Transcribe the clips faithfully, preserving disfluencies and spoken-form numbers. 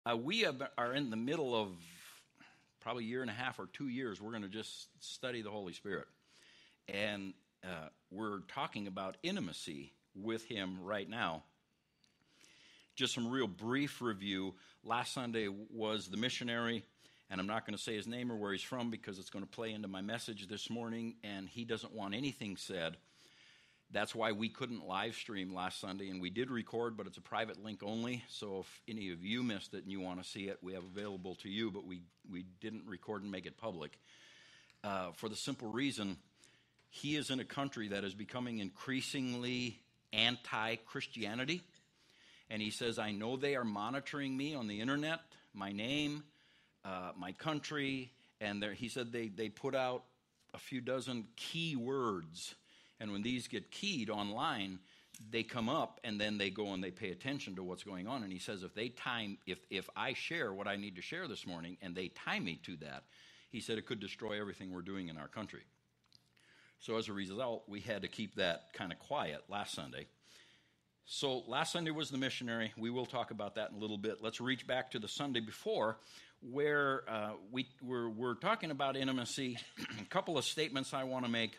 Uh, we have, are in the middle of probably a year and a half or two years. We're going to just study the Holy Spirit. And uh, we're talking about intimacy with Him right now. Just some real brief review. Last Sunday was the missionary, and I'm not going to say his name or where he's from because it's going to play into my message this morning, and he doesn't want anything said. That's why we couldn't live stream last Sunday, and we did record, but it's a private link only. So if any of you missed it and you want to see it, we have available to you, but we, we didn't record and make it public. Uh, for the simple reason, he is in a country that is becoming increasingly anti-Christianity. And he says, I know they are monitoring me on the internet, my name, uh, my country, and he said they, they put out a few dozen key words. And when these get keyed online, they come up, and then they go and they pay attention to what's going on. And he says if they time, if, if I share what I need to share this morning, and they tie me to that, he said it could destroy everything we're doing in our country. So as a result, we had to keep that kind of quiet last Sunday. So last Sunday was the missionary. We will talk about that in a little bit. Let's reach back to the Sunday before, where uh, we, we're, we're talking about intimacy. A couple of statements I want to make.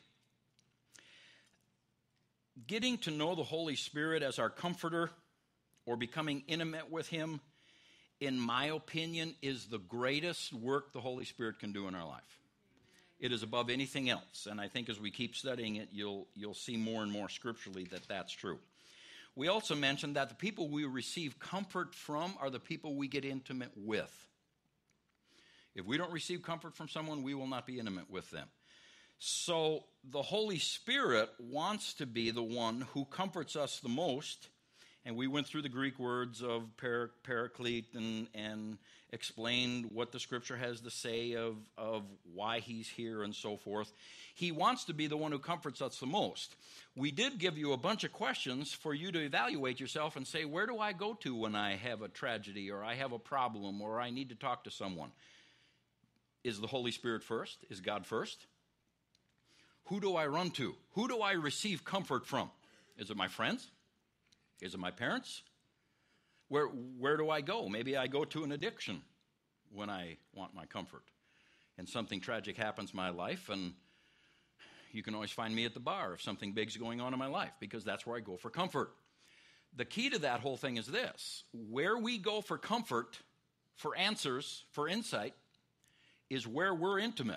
Getting to know the Holy Spirit as our comforter or becoming intimate with Him, in my opinion, is the greatest work the Holy Spirit can do in our life. It is above anything else, and I think as we keep studying it, you'll, you'll see more and more scripturally that that's true. We also mentioned that the people we receive comfort from are the people we get intimate with. If we don't receive comfort from someone, we will not be intimate with them. So the Holy Spirit wants to be the one who comforts us the most. And we went through the Greek words of par- paraclete and, and explained what the Scripture has to say of, of why He's here and so forth. He wants to be the one who comforts us the most. We did give you a bunch of questions for you to evaluate yourself and say, where do I go to when I have a tragedy or I have a problem or I need to talk to someone? Is the Holy Spirit first? Is God first? Who do I run to? Who do I receive comfort from? Is it my friends? Is it my parents? Where, where do I go? Maybe I go to an addiction when I want my comfort. And something tragic happens in my life, and you can always find me at the bar if something big's going on in my life, because that's where I go for comfort. The key to that whole thing is this. Where we go for comfort, for answers, for insight, is where we're intimate.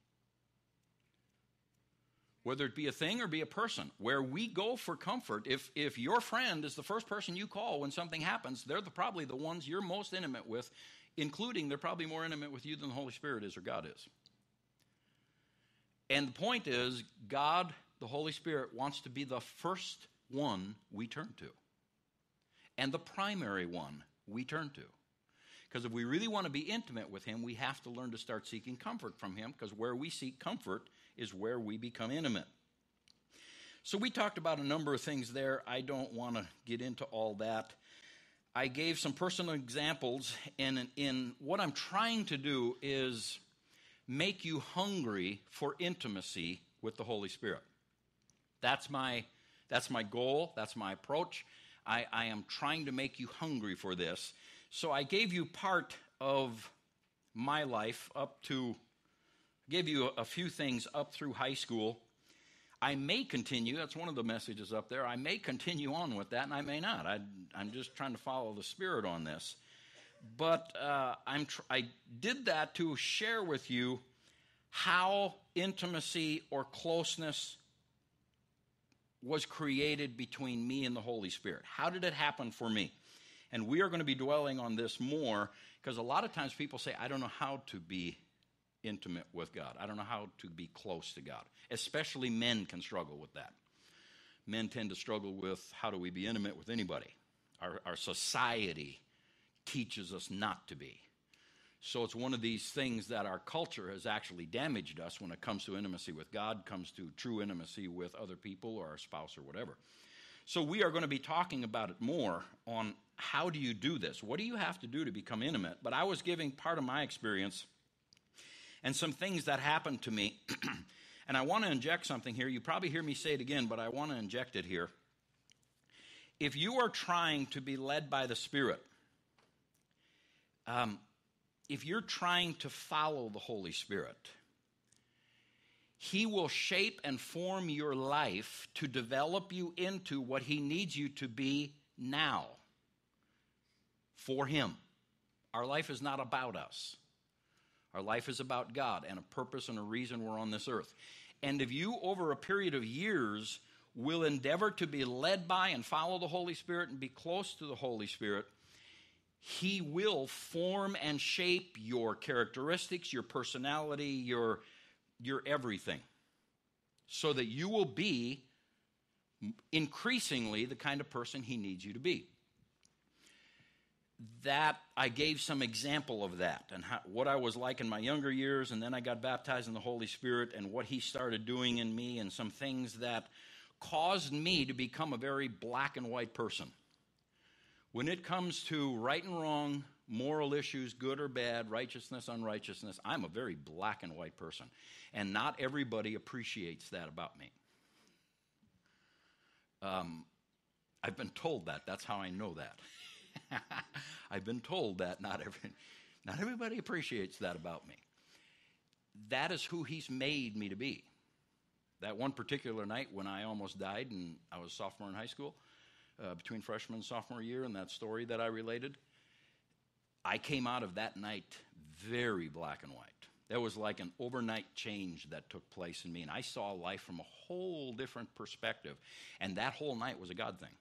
Whether it be a thing or be a person, where we go for comfort, if if your friend is the first person you call when something happens, they're the, probably the ones you're most intimate with, including they're probably more intimate with you than the Holy Spirit is or God is. And the point is, God, the Holy Spirit, wants to be the first one we turn to, and the primary one we turn to. Because if we really want to be intimate with Him, we have to learn to start seeking comfort from Him, because where we seek comfort is where we become intimate. So we talked about a number of things there. I don't want to get into all that. I gave some personal examples, and in, in what I'm trying to do is make you hungry for intimacy with the Holy Spirit. That's my, that's my goal. That's my approach. I, I am trying to make you hungry for this. So I gave you part of my life up to, gave you a few things up through high school. I may continue, that's one of the messages up there, I may continue on with that, and I may not. I, I'm just trying to follow the Spirit on this. But uh, I'm tr- I did that to share with you how intimacy or closeness was created between me and the Holy Spirit. How did it happen for me? And we are going to be dwelling on this more, because a lot of times people say, I don't know how to be intimate with God. I don't know how to be close to God. Especially men can struggle with that. Men tend to struggle with how do we be intimate with anybody. Our, our society teaches us not to be. So it's one of these things that our culture has actually damaged us when it comes to intimacy with God, comes to true intimacy with other people or our spouse or whatever. So we are going to be talking about it more on how do you do this? What do you have to do to become intimate? But I was giving part of my experience and some things that happened to me. And I want to inject something here. You probably hear me say it again, but I want to inject it here. If you are trying to be led by the Spirit, Um, if you're trying to follow the Holy Spirit, He will shape and form your life to develop you into what He needs you to be now for Him. Our life is not about us. Our life is about God and a purpose and a reason we're on this earth. And if you, over a period of years, will endeavor to be led by and follow the Holy Spirit and be close to the Holy Spirit, He will form and shape your characteristics, your personality, your, your everything, so that you will be increasingly the kind of person He needs you to be. That, I gave some example of that and how, what I was like in my younger years, and then I got baptized in the Holy Spirit and what He started doing in me and some things that caused me to become a very black and white person. When it comes to right and wrong, moral issues, good or bad, righteousness, unrighteousness, I'm a very black and white person. And not everybody appreciates that about me. Um, I've been told that. That's how I know that. I've been told that not every, not everybody appreciates that about me. That is who He's made me to be. That one particular night when I almost died and I was a sophomore in high school, uh, between freshman and sophomore year, and that story that I related, I came out of that night very black and white. There was like an overnight change that took place in me, and I saw life from a whole different perspective, and that whole night was a God thing.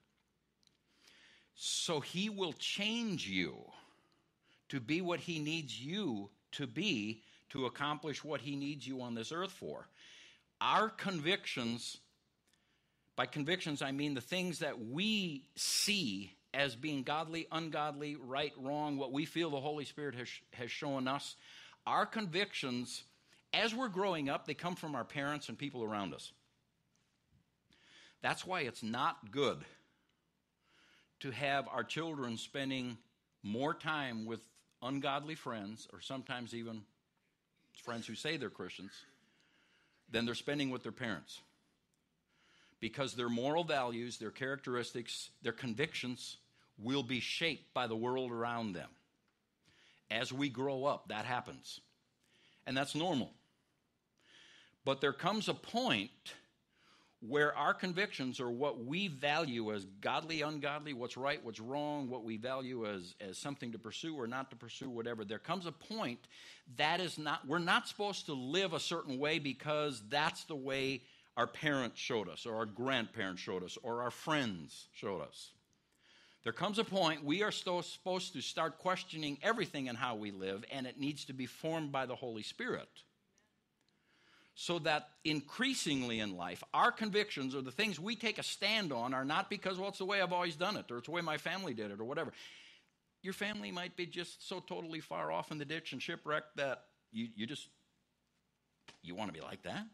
So He will change you to be what He needs you to be to accomplish what He needs you on this earth for. Our convictions, by convictions I mean the things that we see as being godly, ungodly, right, wrong, what we feel the Holy Spirit has, has shown us. Our convictions, as we're growing up, they come from our parents and people around us. That's why it's not good to have our children spending more time with ungodly friends, or sometimes even friends who say they're Christians, than they're spending with their parents. Because their moral values, their characteristics, their convictions will be shaped by the world around them. As we grow up, that happens. And that's normal. But there comes a point where our convictions, or what we value as godly, ungodly, what's right, what's wrong, what we value as, as something to pursue or not to pursue, whatever, there comes a point that is not, we're not supposed to live a certain way because that's the way our parents showed us, or our grandparents showed us, or our friends showed us. There comes a point we are still supposed to start questioning everything in how we live, and it needs to be formed by the Holy Spirit. So that increasingly in life, our convictions, or the things we take a stand on, are not because, well, it's the way I've always done it, or it's the way my family did it, or whatever. Your family might be just so totally far off in the ditch and shipwrecked that you, you just, you want to be like that?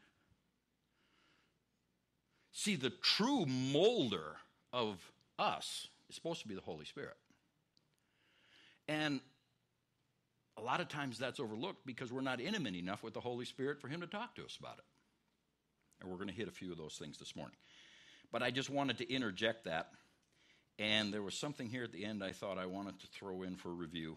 See, the true molder of us is supposed to be the Holy Spirit. And a lot of times that's overlooked because we're not intimate enough with the Holy Spirit for Him to talk to us about it. And we're going to hit a few of those things this morning. But I just wanted to interject that. And there was something here at the end I thought I wanted to throw in for review.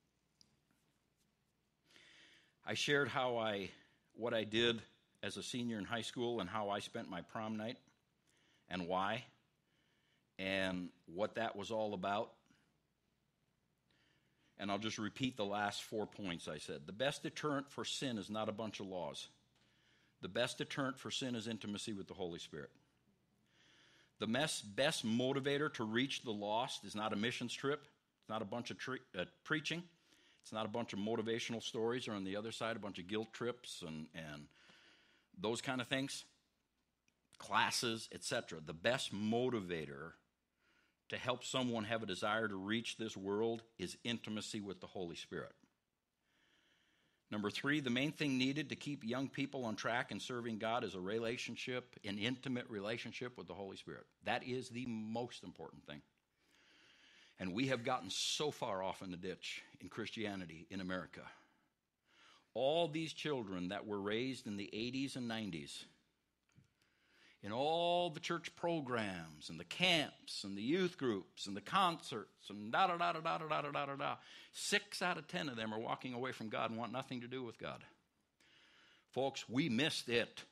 I shared how I, what I did as a senior in high school and how I spent my prom night and why and what that was all about. And I'll just repeat the last four points I said. The best deterrent for sin is not a bunch of laws. The best deterrent for sin is intimacy with the Holy Spirit. The best, best motivator to reach the lost is not a missions trip. It's not a bunch of tre- uh, preaching. It's not a bunch of motivational stories, or on the other side, a bunch of guilt trips and, and those kind of things, classes, et cetera. The best motivator to help someone have a desire to reach this world is intimacy with the Holy Spirit. Number three, the main thing needed to keep young people on track in serving God is a relationship, an intimate relationship with the Holy Spirit. That is the most important thing. And we have gotten so far off in the ditch in Christianity in America. All these children that were raised in the eighties and nineties, in all the church programs and the camps and the youth groups and the concerts and da da da da da da da da da da. Six out of ten of them are walking away from God and want nothing to do with God. Folks, we missed it.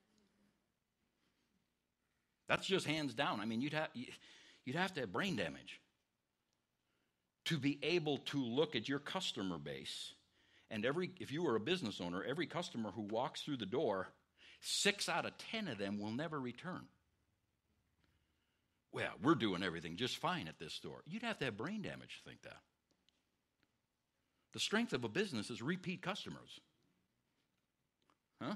That's just hands down. I mean, you'd have you'd have to have brain damage to be able to look at your customer base, and every if you were a business owner, every customer who walks through the door, six out of ten of them will never return. Well, we're doing everything just fine at this store. You'd have to have brain damage to think that. The strength of a business is repeat customers. Huh?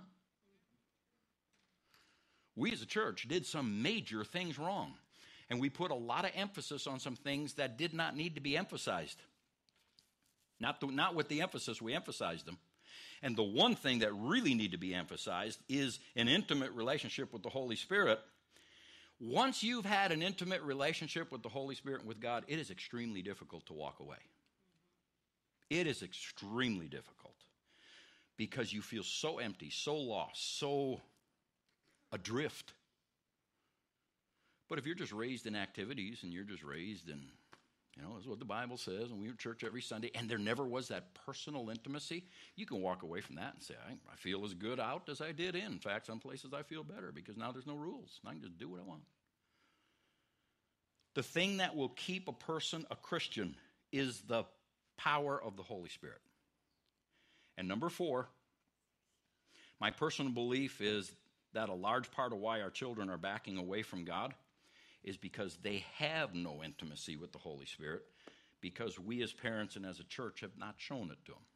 We as a church did some major things wrong, and we put a lot of emphasis on some things that did not need to be emphasized. Not, the, not with the emphasis we emphasized them. And the one thing that really need to be emphasized is an intimate relationship with the Holy Spirit. Once you've had an intimate relationship with the Holy Spirit and with God, it is extremely difficult to walk away. It is extremely difficult because you feel so empty, so lost, so adrift. But if you're just raised in activities and you're just raised in, you know, that's what the Bible says, and we were at church every Sunday, and there never was that personal intimacy, you can walk away from that and say, I, I feel as good out as I did in. In fact, some places I feel better because now there's no rules. I can just do what I want. The thing that will keep a person a Christian is the power of the Holy Spirit. And number four, my personal belief is that a large part of why our children are backing away from God is because they have no intimacy with the Holy Spirit, because we as parents and as a church have not shown it to them.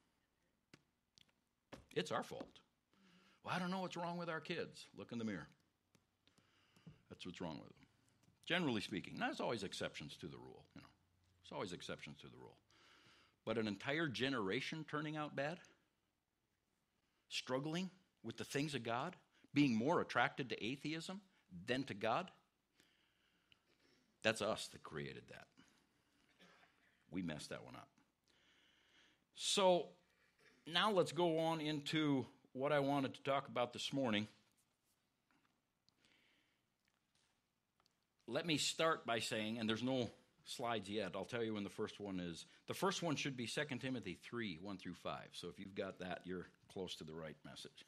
It's our fault. Well, I don't know what's wrong with our kids. Look in the mirror. That's what's wrong with them. Generally speaking, now, there's always exceptions to the rule. You know, there's always exceptions to the rule. But an entire generation turning out bad, struggling with the things of God, being more attracted to atheism than to God, that's us that created that. We messed that one up. So now let's go on into what I wanted to talk about this morning. Let me start by saying, and there's no slides yet, I'll tell you when the first one is. The first one should be Second Timothy three, one through five. So if you've got that, you're close to the right message.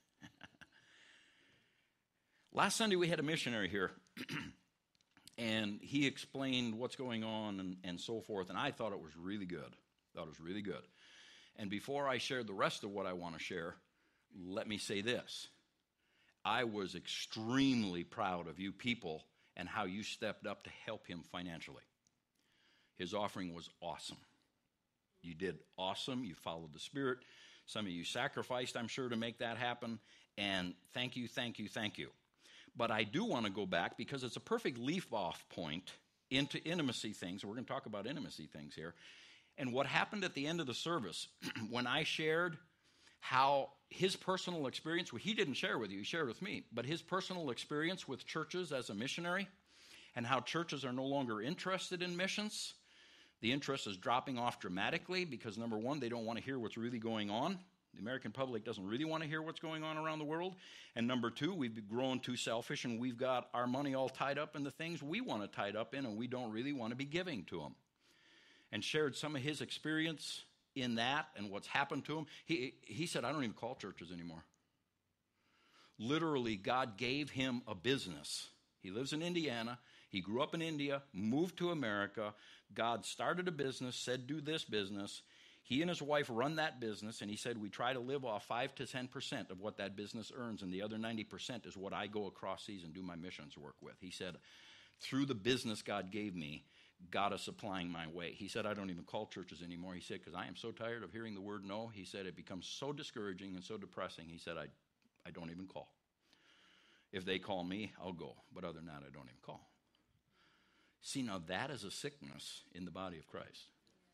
Last Sunday we had a missionary here, and he explained what's going on and, and so forth, and I thought it was really good. thought it was really good. And before I share the rest of what I want to share, let me say this. I was extremely proud of you people and how you stepped up to help him financially. His offering was awesome. You did awesome. You followed the Spirit. Some of you sacrificed, I'm sure, to make that happen. And thank you, thank you, thank you. But I do want to go back because it's a perfect leaf-off point into intimacy things. We're going to talk about intimacy things here. And what happened at the end of the service when I shared how his personal experience, well, he didn't share with you, he shared with me, but his personal experience with churches as a missionary and how churches are no longer interested in missions. The interest is dropping off dramatically because, number one, they don't want to hear what's really going on. The American public doesn't really want to hear what's going on around the world. And number two, we've grown too selfish and we've got our money all tied up in the things we want to tie it up in, and we don't really want to be giving to them. And shared some of his experience in that and what's happened to him. He, he said, I don't even call churches anymore. Literally, God gave him a business. He lives in Indiana. He grew up in India, moved to America. God started a business, said, do this business. He and his wife run that business, and he said, we try to live off five to ten percent of what that business earns, and the other ninety percent is what I go across seas and do my missions work with. He said, through the business God gave me, God is supplying my way. He said, I don't even call churches anymore. He said, because I am so tired of hearing the word no. He said, it becomes so discouraging and so depressing. He said, I, I don't even call. If they call me, I'll go. But other than that, I don't even call. See, now that is a sickness in the body of Christ.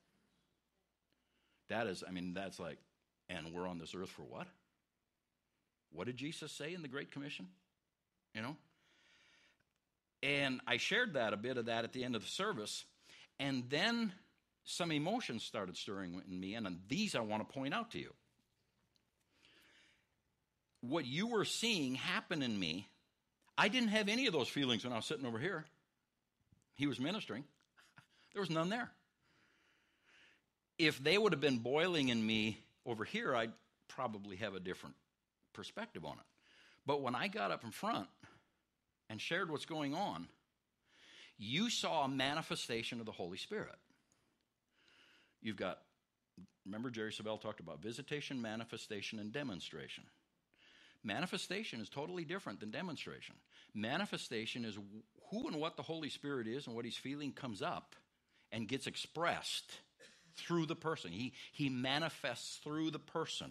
That is, I mean, that's like, and we're on this earth for what? What did Jesus say in the Great Commission? You know? And I shared that, a bit of that at the end of the service. And then some emotions started stirring in me, and these I want to point out to you. What you were seeing happen in me, I didn't have any of those feelings when I was sitting over here. He was ministering. There was none there. If they would have been boiling in me over here, I'd probably have a different perspective on it. But when I got up in front and shared what's going on, you saw a manifestation of the Holy Spirit. You've got, remember Jerry Savelle talked about visitation, manifestation, and demonstration. Manifestation is totally different than demonstration. Manifestation is who and what the Holy Spirit is and what he's feeling comes up and gets expressed through the person. He, he manifests through the person.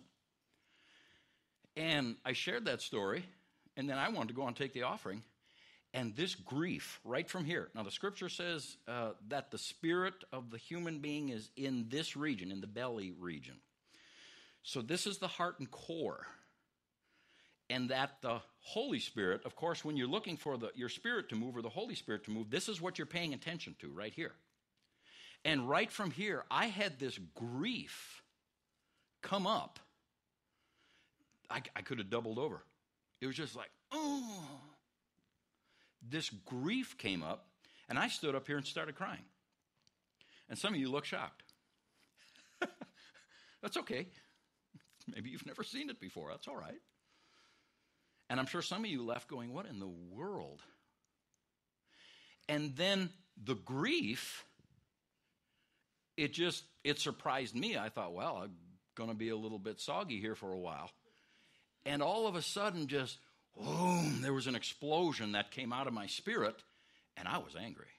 And I shared that story, and then I wanted to go on and take the offering. And this grief, right from here. Now, the scripture says uh, that the spirit of the human being is in this region, in the belly region. So this is the heart and core. And that the Holy Spirit, of course, when you're looking for the, your spirit to move or the Holy Spirit to move, this is what you're paying attention to right here. And right from here, I had this grief come up. I, I could have doubled over. It was just like, oh. This grief came up, and I stood up here and started crying. And some of you look shocked. That's okay. Maybe you've never seen it before. That's all right. And I'm sure some of you left going, what in the world? And then the grief, it just, it surprised me. I thought, well, I'm going to be a little bit soggy here for a while. And all of a sudden, just, boom, there was an explosion that came out of my spirit, and I was angry.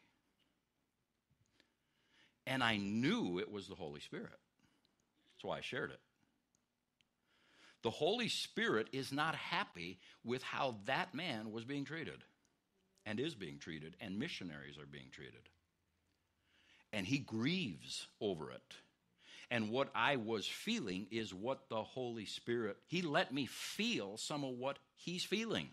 And I knew it was the Holy Spirit. That's why I shared it. The Holy Spirit is not happy with how that man was being treated and is being treated, and missionaries are being treated. And he grieves over it. And what I was feeling is what the Holy Spirit, he let me feel some of what he's feeling.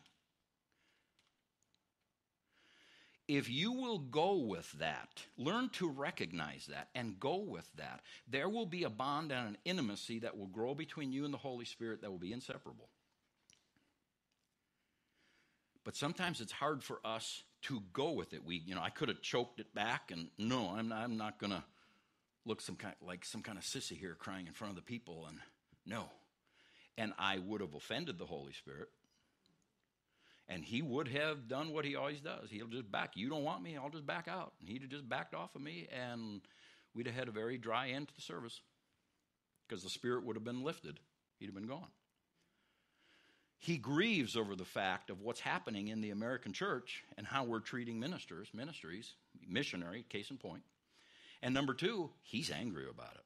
If you will go with that, learn to recognize that and go with that, there will be a bond and an intimacy that will grow between you and the Holy Spirit that will be inseparable. But sometimes it's hard for us to go with it. We, you know, I could have choked it back, and no, I'm not, I'm not going to look some kind like some kind of sissy here crying in front of the people, and no. And I would have offended the Holy Spirit. And he would have done what he always does. He'll just back. You don't want me, I'll just back out. And he'd have just backed off of me, and we'd have had a very dry end to the service because the Spirit would have been lifted. He'd have been gone. He grieves over the fact of what's happening in the American church and how we're treating ministers, ministries, missionary, case in point. And number two, he's angry about it.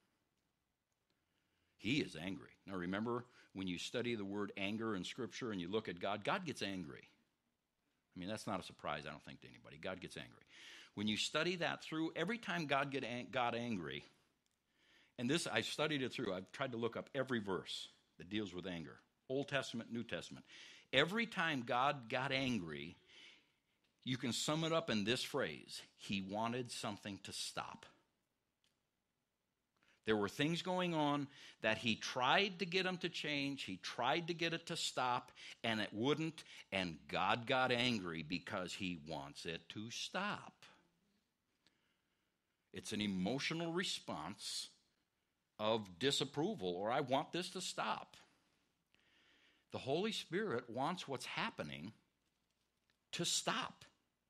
He is angry. Now remember, when you study the word anger in Scripture and you look at God, God gets angry. I mean, that's not a surprise, I don't think, to anybody. God gets angry. When you study that through, every time God get ang- got angry, and this, I studied it through, I've tried to look up every verse that deals with anger. Old Testament, New Testament. Every time God got angry, you can sum it up in this phrase: he wanted something to stop. There were things going on that he tried to get them to change. He tried to get it to stop, and it wouldn't. And God got angry because he wants it to stop. It's an emotional response of disapproval, or I want this to stop. The Holy Spirit wants what's happening to stop.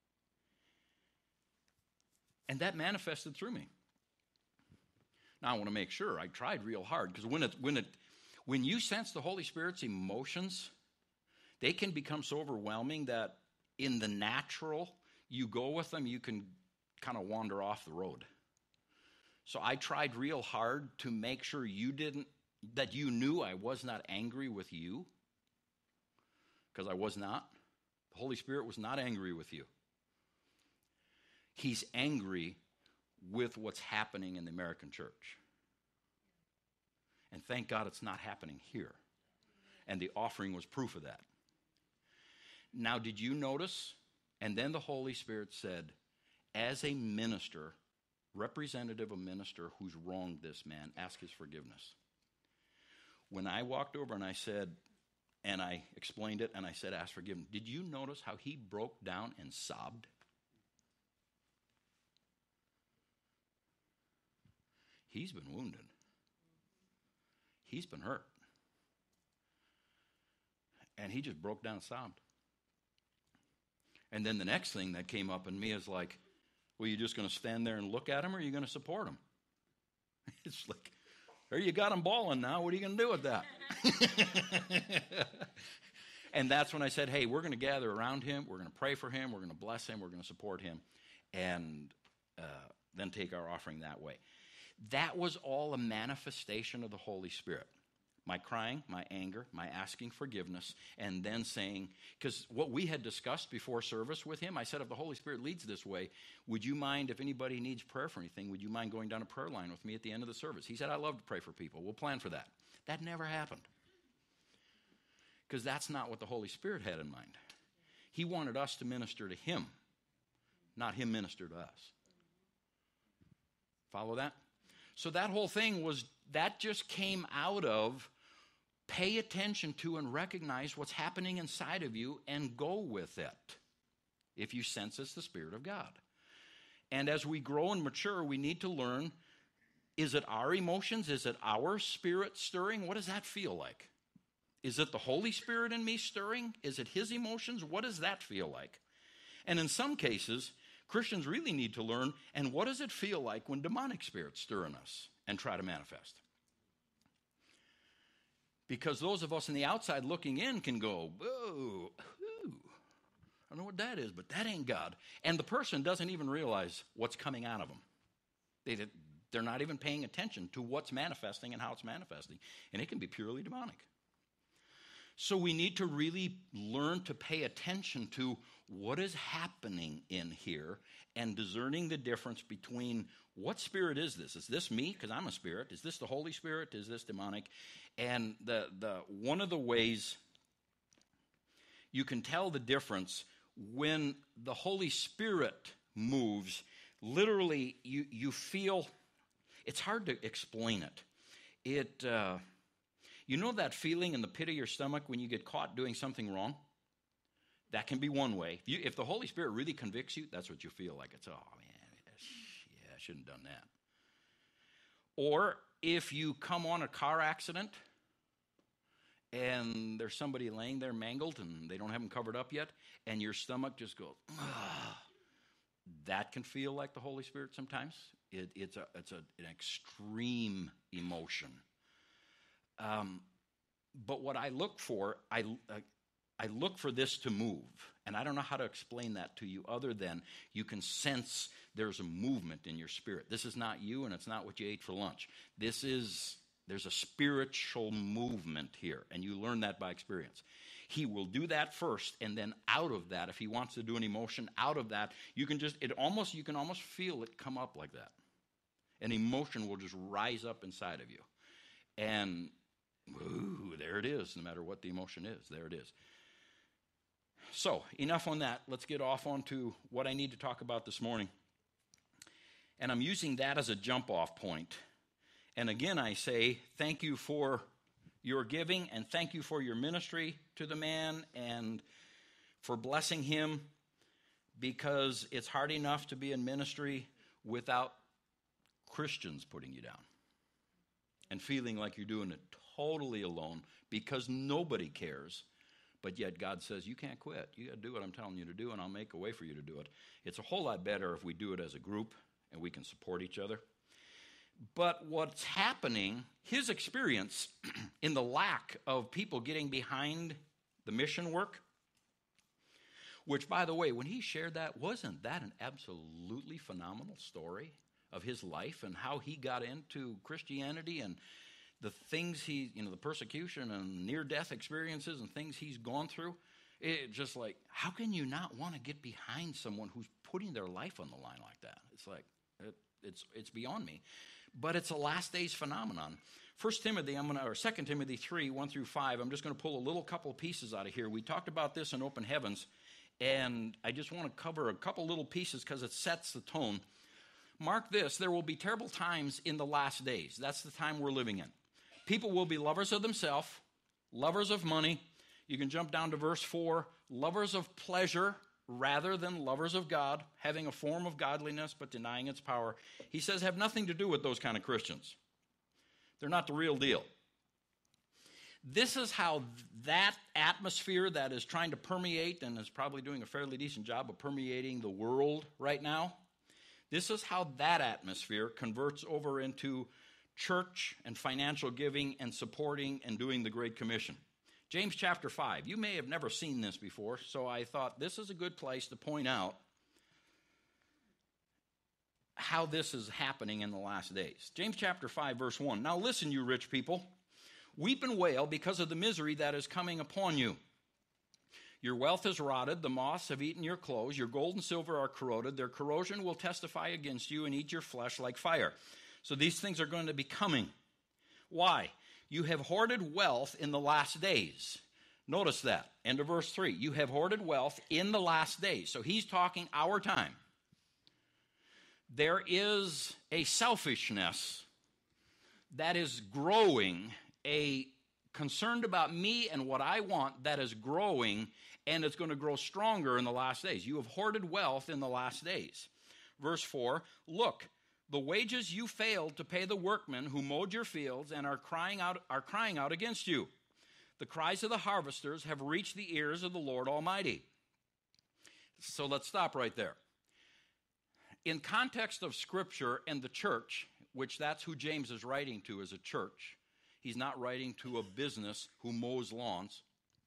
And that manifested through me. Now I want to make sure I tried real hard, because when it when it when you sense the Holy Spirit's emotions, they can become so overwhelming that in the natural, you go with them, you can kind of wander off the road. So I tried real hard to make sure you didn't that you knew I was not angry with you, because I was not. The Holy Spirit was not angry with you. He's angry with what's happening in the American church. And thank God it's not happening here. And the offering was proof of that. Now, did you notice? And then the Holy Spirit said, as a minister, representative of a minister who's wronged this man, ask his forgiveness. When I walked over and I said, And I explained it, and I said, ask forgiveness. Did you notice how he broke down and sobbed? He's been wounded. He's been hurt. And he just broke down and sobbed. And then the next thing that came up in me is like, well, you just going to stand there and look at him, or are you going to support him? It's like, there you got him bawling now. What are you going to do with that? And that's when I said, hey, we're going to gather around him. We're going to pray for him. We're going to bless him. We're going to support him. And uh, then take our offering that way. That was all a manifestation of the Holy Spirit. My crying, my anger, my asking forgiveness, and then saying, because what we had discussed before service with him, I said, if the Holy Spirit leads this way, would you mind, if anybody needs prayer for anything, would you mind going down a prayer line with me at the end of the service? He said, I love to pray for people. We'll plan for that. That never happened. Because that's not what the Holy Spirit had in mind. He wanted us to minister to him, not him minister to us. Follow that? So that whole thing was, that just came out of pay attention to and recognize what's happening inside of you and go with it if you sense it's the Spirit of God. And as we grow and mature, we need to learn, is it our emotions? Is it our spirit stirring? What does that feel like? Is it the Holy Spirit in me stirring? Is it his emotions? What does that feel like? And in some cases, Christians really need to learn, and what does it feel like when demonic spirits stir in us and try to manifest? Because those of us on the outside looking in can go, whoa, whew, I don't know what that is, but that ain't God. And the person doesn't even realize what's coming out of them. They, they're not even paying attention to what's manifesting and how it's manifesting. And it can be purely demonic. So we need to really learn to pay attention to what is happening in here and discerning the difference between what spirit is this? Is this me? Because I'm a spirit. Is this the Holy Spirit? Is this demonic? And the the one of the ways you can tell the difference when the Holy Spirit moves, literally you, you feel, it's hard to explain it. It, uh, you know that feeling in the pit of your stomach when you get caught doing something wrong? That can be one way. If, you, if the Holy Spirit really convicts you, that's what you feel like. It's, oh, man, yeah, I shouldn't have done that. Or if you come on a car accident and there's somebody laying there mangled and they don't have them covered up yet, and your stomach just goes, ah, that can feel like the Holy Spirit sometimes. It, it's a, it's a, an extreme emotion. Um, but what I look for, I, I I look for this to move, and I don't know how to explain that to you other than you can sense there's a movement in your spirit. This is not you, and it's not what you ate for lunch. This is, there's a spiritual movement here, and you learn that by experience. He will do that first, and then out of that, if he wants to do an emotion, out of that, you can just, it almost, you can almost feel it come up like that. An emotion will just rise up inside of you. And, ooh, there it is, no matter what the emotion is, there it is. So, enough on that. Let's get off onto what I need to talk about this morning. And I'm using that as a jump-off point. And again, I say thank you for your giving and thank you for your ministry to the man and for blessing him, because it's hard enough to be in ministry without Christians putting you down and feeling like you're doing it totally alone because nobody cares. But yet God says, you can't quit. You got to do what I'm telling you to do, and I'll make a way for you to do it. It's a whole lot better if we do it as a group and we can support each other. But what's happening, his experience in the lack of people getting behind the mission work, which, by the way, when he shared that, wasn't that an absolutely phenomenal story of his life and how he got into Christianity and the things he, you know, the persecution and near-death experiences and things he's gone through? It just like, how can you not want to get behind someone who's putting their life on the line like that? It's like, it, it's it's beyond me. But it's a last days phenomenon. First Timothy, I'm gonna, or Second Timothy three, one through five, I'm just going to pull a little couple of pieces out of here. We talked about this in Open Heavens, and I just want to cover a couple little pieces because it sets the tone. Mark this, there will be terrible times in the last days. That's the time we're living in. People will be lovers of themselves, lovers of money, You can jump down to verse four. Lovers of pleasure rather than lovers of God, having a form of godliness but denying its power. He says have nothing to do with those kind of Christians. They're not the real deal. This is how that atmosphere that is trying to permeate and is probably doing a fairly decent job of permeating the world right now, this is how that atmosphere converts over into church and financial giving and supporting and doing the Great Commission. James chapter five. You may have never seen this before, so I thought this is a good place to point out how this is happening in the last days. James chapter five, verse one. Now listen, you rich people. Weep and wail because of the misery that is coming upon you. Your wealth is rotted, the moths have eaten your clothes, your gold and silver are corroded, their corrosion will testify against you and eat your flesh like fire. So these things are going to be coming. Why? You have hoarded wealth in the last days. Notice that. End of verse three. You have hoarded wealth in the last days. So he's talking our time. There is a selfishness that is growing, a concerned about me and what I want that is growing, and it's going to grow stronger in the last days. You have hoarded wealth in the last days. Verse four, look, the wages you failed to pay the workmen who mowed your fields and are crying out are crying out against you. The cries of the harvesters have reached the ears of the Lord Almighty. So let's stop right there. In context of Scripture and the church, which that's who James is writing to as a church, he's not writing to a business who mows lawns.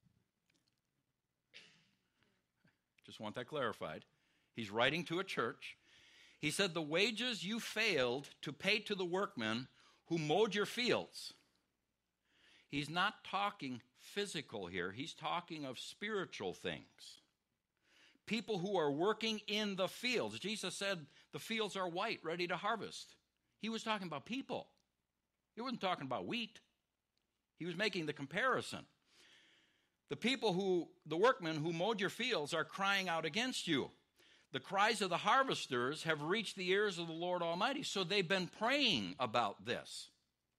Just want that clarified. He's writing to a church. He said, the wages you failed to pay to the workmen who mowed your fields. He's not talking physical here. He's talking of spiritual things. People who are working in the fields. Jesus said the fields are white, ready to harvest. He was talking about people. He wasn't talking about wheat. He was making the comparison. The people who, the workmen who mowed your fields are crying out against you. The cries of the harvesters have reached the ears of the Lord Almighty. So they've been praying about this.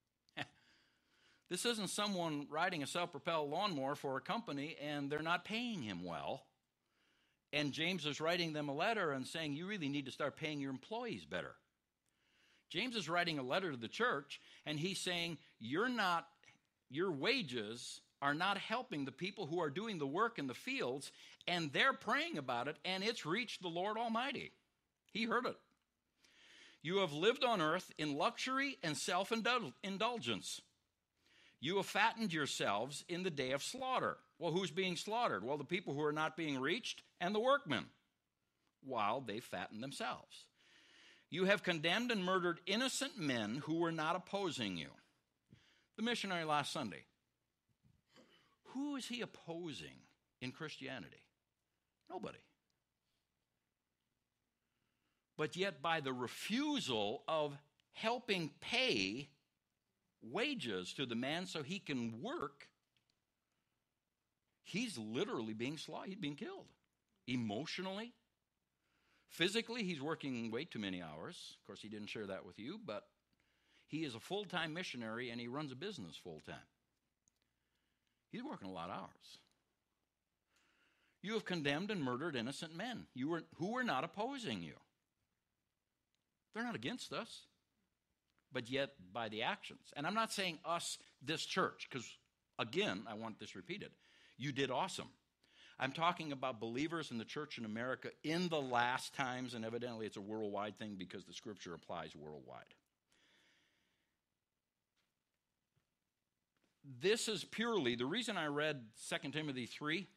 This isn't someone riding a self-propelled lawnmower for a company and they're not paying him well. And James is writing them a letter and saying, you really need to start paying your employees better. James is writing a letter to the church and he's saying, you're not, your wages are not helping the people who are doing the work in the fields, and they're praying about it, and it's reached the Lord Almighty. He heard it. You have lived on earth in luxury and self-indulgence. You have fattened yourselves in the day of slaughter. Well, who's being slaughtered? Well, the people who are not being reached and the workmen, while they fatten themselves. You have condemned and murdered innocent men who were not opposing you. The missionary last Sunday. Who is he opposing in Christianity? Nobody. But yet by the refusal of helping pay wages to the man so he can work, he's literally being slaughtered, he's being killed. Emotionally, physically, he's working way too many hours. Of course, he didn't share that with you, but he is a full-time missionary and he runs a business full-time. He's working a lot of hours. You have condemned and murdered innocent men you were, who were not opposing you. They're not against us, but yet by the actions. And I'm not saying us, this church, because, again, I want this repeated. You did awesome. I'm talking about believers in the church in America in the last times, and evidently it's a worldwide thing because the Scripture applies worldwide. This is purely, the reason I read Second Timothy three,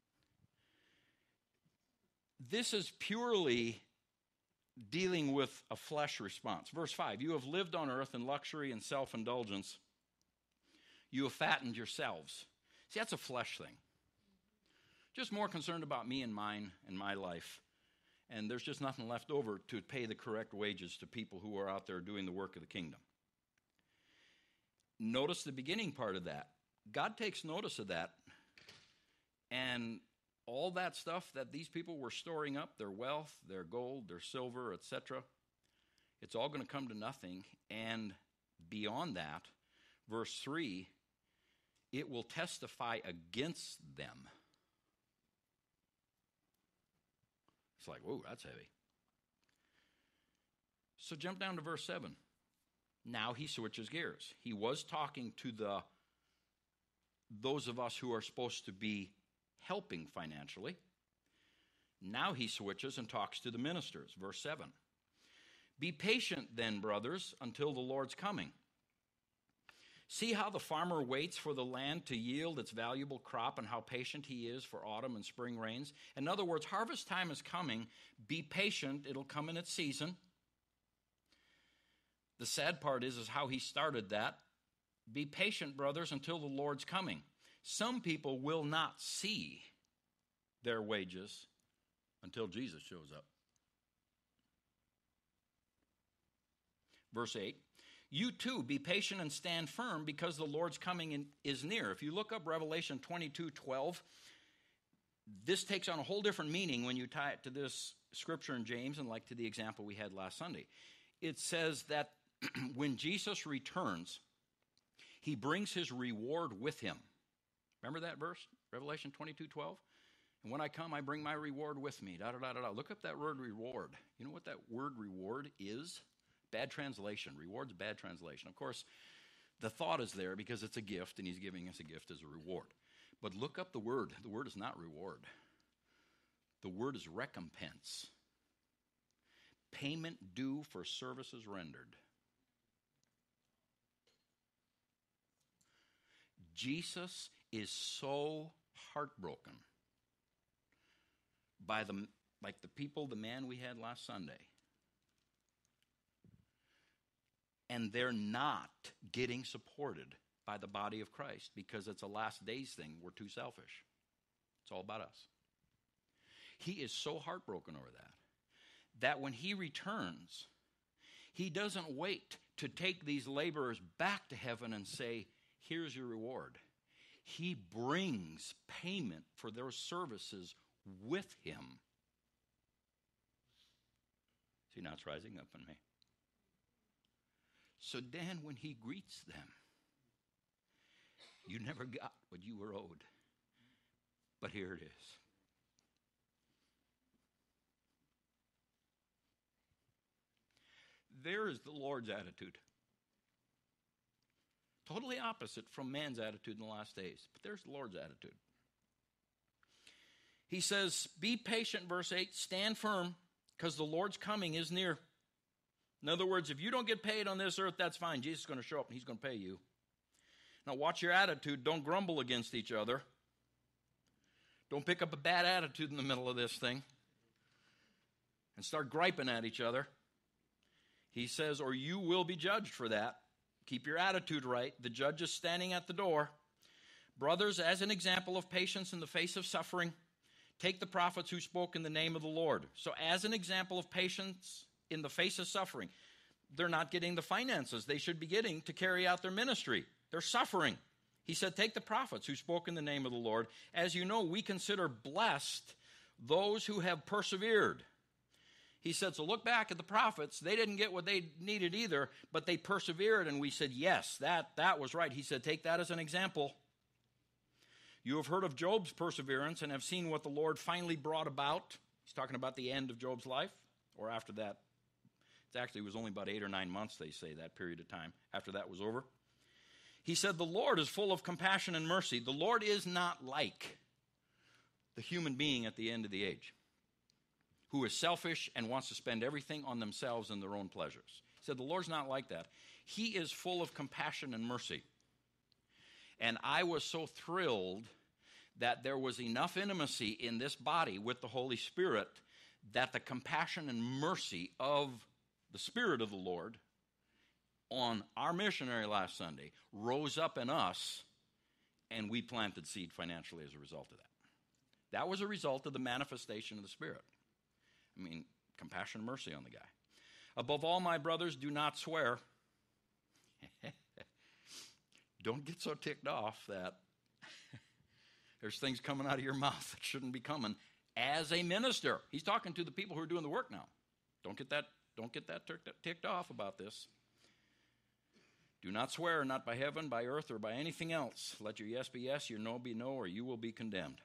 this is purely dealing with a flesh response. Verse five, you have lived on earth in luxury and self-indulgence. You have fattened yourselves. See, that's a flesh thing. Just more concerned about me and mine and my life. And there's just nothing left over to pay the correct wages to people who are out there doing the work of the kingdom. Notice the beginning part of that. God takes notice of that. And all that stuff that these people were storing up, their wealth, their gold, their silver, et cetera, it's all going to come to nothing. And beyond that, verse three, it will testify against them. It's like, whoa, that's heavy. So jump down to verse seven. Now he switches gears. He was talking to the those of us who are supposed to be helping financially. Now he switches and talks to the ministers. Verse seven. Be patient then, brothers, until the Lord's coming. See how the farmer waits for the land to yield its valuable crop and how patient he is for autumn and spring rains. In other words, harvest time is coming. Be patient. It'll come in its season. The sad part is, is how he started that. Be patient, brothers, until the Lord's coming. Some people will not see their wages until Jesus shows up. Verse eight. You too, be patient and stand firm because the Lord's coming in, is near. If you look up Revelation twenty-two twelve, this takes on a whole different meaning when you tie it to this scripture in James and like to the example we had last Sunday. It says that when Jesus returns, he brings his reward with him. Remember that verse, Revelation twenty-two twelve? And when I come, I bring my reward with me. Da, da, da, da, da. Look up that word reward. You know what that word reward is? Bad translation. Reward's bad translation. Of course, the thought is there because it's a gift, and he's giving us a gift as a reward. But look up the word. The word is not reward. The word is recompense. Payment due for services rendered. Jesus is so heartbroken by the, like the people, the man we had last Sunday. And they're not getting supported by the body of Christ because it's a last days thing. We're too selfish. It's all about us. He is so heartbroken over that, that when he returns, he doesn't wait to take these laborers back to heaven and say, here's your reward. He brings payment for their services with him. See, now it's rising up in me. So then when he greets them, you never got what you were owed. But here it is. There is the Lord's attitude. Totally opposite from man's attitude in the last days. But there's the Lord's attitude. He says, be patient, verse eight, stand firm, because the Lord's coming is near. In other words, if you don't get paid on this earth, that's fine. Jesus is going to show up and he's going to pay you. Now watch your attitude. Don't grumble against each other. Don't pick up a bad attitude in the middle of this thing and start griping at each other. He says, or you will be judged for that. Keep your attitude right. The judge is standing at the door. Brothers, as an example of patience in the face of suffering, take the prophets who spoke in the name of the Lord. So as an example of patience in the face of suffering, they're not getting the finances they should be getting to carry out their ministry. They're suffering. He said, take the prophets who spoke in the name of the Lord. As you know, we consider blessed those who have persevered. He said, so look back at the prophets. They didn't get what they needed either, but they persevered. And we said, yes, that, that was right. He said, take that as an example. You have heard of Job's perseverance and have seen what the Lord finally brought about. He's talking about the end of Job's life, or after that. It actually was only about eight or nine months, they say, that period of time. After that was over. He said, the Lord is full of compassion and mercy. The Lord is not like the human being at the end of the age, who is selfish and wants to spend everything on themselves and their own pleasures. He said, the Lord's not like that. He is full of compassion and mercy. And I was so thrilled that there was enough intimacy in this body with the Holy Spirit that the compassion and mercy of the Spirit of the Lord on our missionary last Sunday rose up in us, and we planted seed financially as a result of that. That was a result of the manifestation of the Spirit. I mean, compassion and mercy on the guy. Above all, my brothers, do not swear. Don't get so ticked off that there's things coming out of your mouth that shouldn't be coming. As a minister, he's talking to the people who are doing the work now. Don't get that, don't get that ticked off about this. Do not swear, not by heaven, by earth, or by anything else. Let your yes be yes, your no be no, or you will be condemned.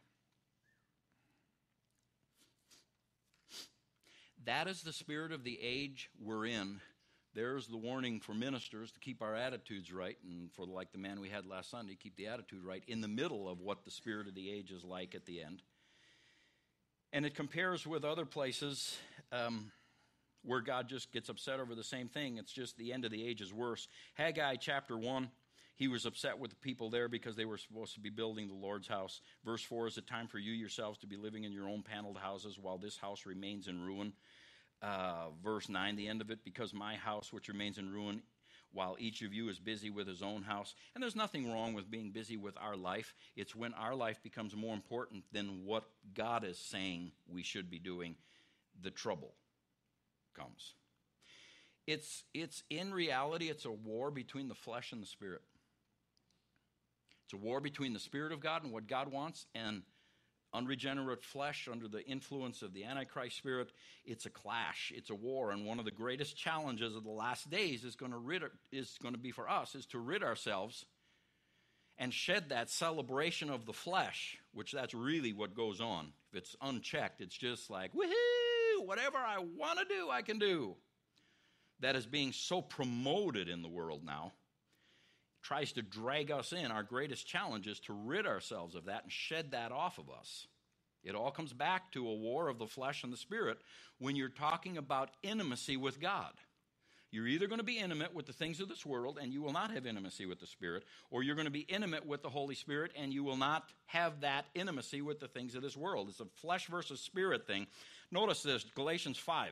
That is the spirit of the age we're in. There's the warning for ministers to keep our attitudes right, and for like the man we had last Sunday, keep the attitude right in the middle of what the spirit of the age is like at the end. And it compares with other places um, where God just gets upset over the same thing. It's just the end of the age is worse. Haggai chapter one, he was upset with the people there because they were supposed to be building the Lord's house. Verse four, is it time for you yourselves to be living in your own paneled houses while this house remains in ruin? Uh, verse nine, the end of it, because my house which remains in ruin, while each of you is busy with his own house. And there's nothing wrong with being busy with our life. It's when our life becomes more important than what God is saying we should be doing, the trouble comes. It's, it's in reality, it's a war between the flesh and the spirit. It's a war between the Spirit of God and what God wants, and unregenerate flesh under the influence of the Antichrist spirit. It's a clash. It's a war. And one of the greatest challenges of the last days is going to rid, is going to be for us is to rid ourselves and shed that celebration of the flesh, which that's really what goes on. If it's unchecked, it's just like, woohoo, whatever I want to do, I can do. That is being so promoted in the world now. Tries to drag us in. Our greatest challenge is to rid ourselves of that and shed that off of us. It all comes back to a war of the flesh and the spirit when you're talking about intimacy with God. You're either going to be intimate with the things of this world and you will not have intimacy with the Spirit, or you're going to be intimate with the Holy Spirit and you will not have that intimacy with the things of this world. It's a flesh versus spirit thing. Notice this, Galatians five.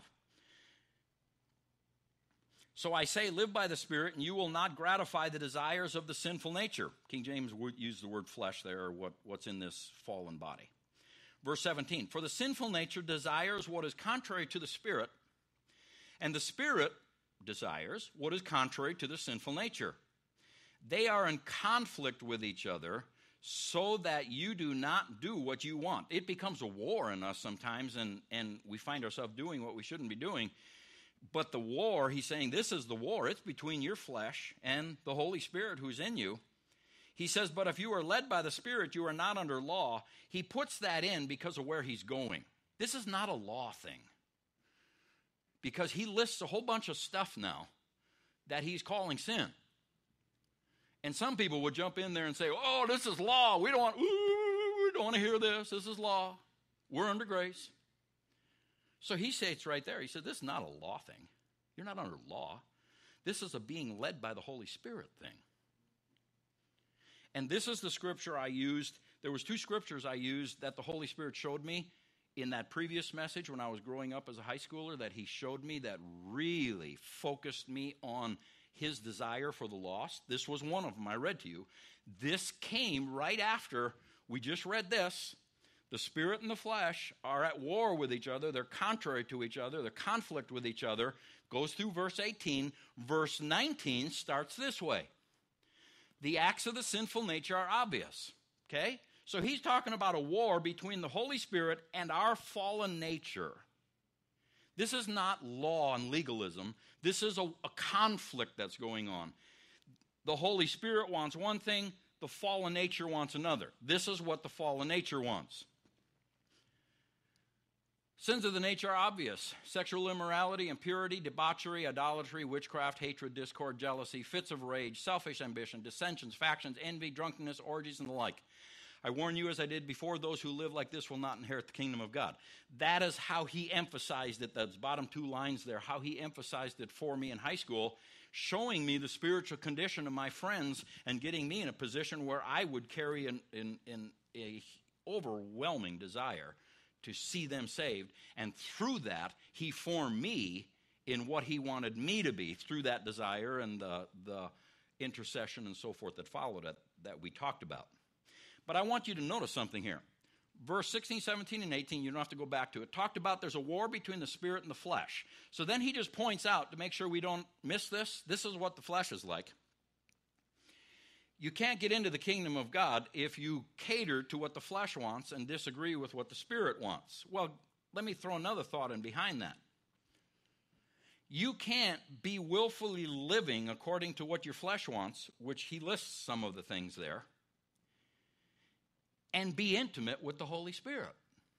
So I say, live by the Spirit, and you will not gratify the desires of the sinful nature. King James would use the word flesh there, or what, what's in this fallen body. Verse seventeen, for the sinful nature desires what is contrary to the Spirit, and the Spirit desires what is contrary to the sinful nature. They are in conflict with each other, so that you do not do what you want. It becomes a war in us sometimes, and, and we find ourselves doing what we shouldn't be doing. But the war, he's saying, this is the war. It's between your flesh and the Holy Spirit who's in you. He says, but if you are led by the Spirit, you are not under law. He puts that in because of where he's going. This is not a law thing. Because he lists a whole bunch of stuff now that he's calling sin. And some people would jump in there and say, oh, this is law. We don't want, ooh, we don't want to hear this. This is law. We're under grace. So he states right there, he said, this is not a law thing. You're not under law. This is a being led by the Holy Spirit thing. And this is the scripture I used. There was two scriptures I used that the Holy Spirit showed me in that previous message when I was growing up as a high schooler, that he showed me that really focused me on his desire for the lost. This was one of them I read to you. This came right after we just read this. The spirit and the flesh are at war with each other. They're contrary to each other. They're conflict with each other. Goes through verse eighteen. Verse nineteen starts this way. The acts of the sinful nature are obvious. Okay? So he's talking about a war between the Holy Spirit and our fallen nature. This is not law and legalism. This is a, a conflict that's going on. The Holy Spirit wants one thing. The fallen nature wants another. This is what the fallen nature wants. Sins of the nature are obvious. Sexual immorality, impurity, debauchery, idolatry, witchcraft, hatred, discord, jealousy, fits of rage, selfish ambition, dissensions, factions, envy, drunkenness, orgies, and the like. I warn you, as I did before, those who live like this will not inherit the kingdom of God. That is how he emphasized it, those bottom two lines there, how he emphasized it for me in high school, showing me the spiritual condition of my friends and getting me in a position where I would carry an, an, an a overwhelming desire to see them saved, and through that, he formed me in what he wanted me to be through that desire and the, the intercession and so forth that followed it that we talked about. But I want you to notice something here. Verse sixteen, seventeen, and eighteen, you don't have to go back to it, talked about there's a war between the spirit and the flesh. So then he just points out, to make sure we don't miss this, this is what the flesh is like. You can't get into the kingdom of God if you cater to what the flesh wants and disagree with what the Spirit wants. Well, let me throw another thought in behind that. You can't be willfully living according to what your flesh wants, which he lists some of the things there, and be intimate with the Holy Spirit.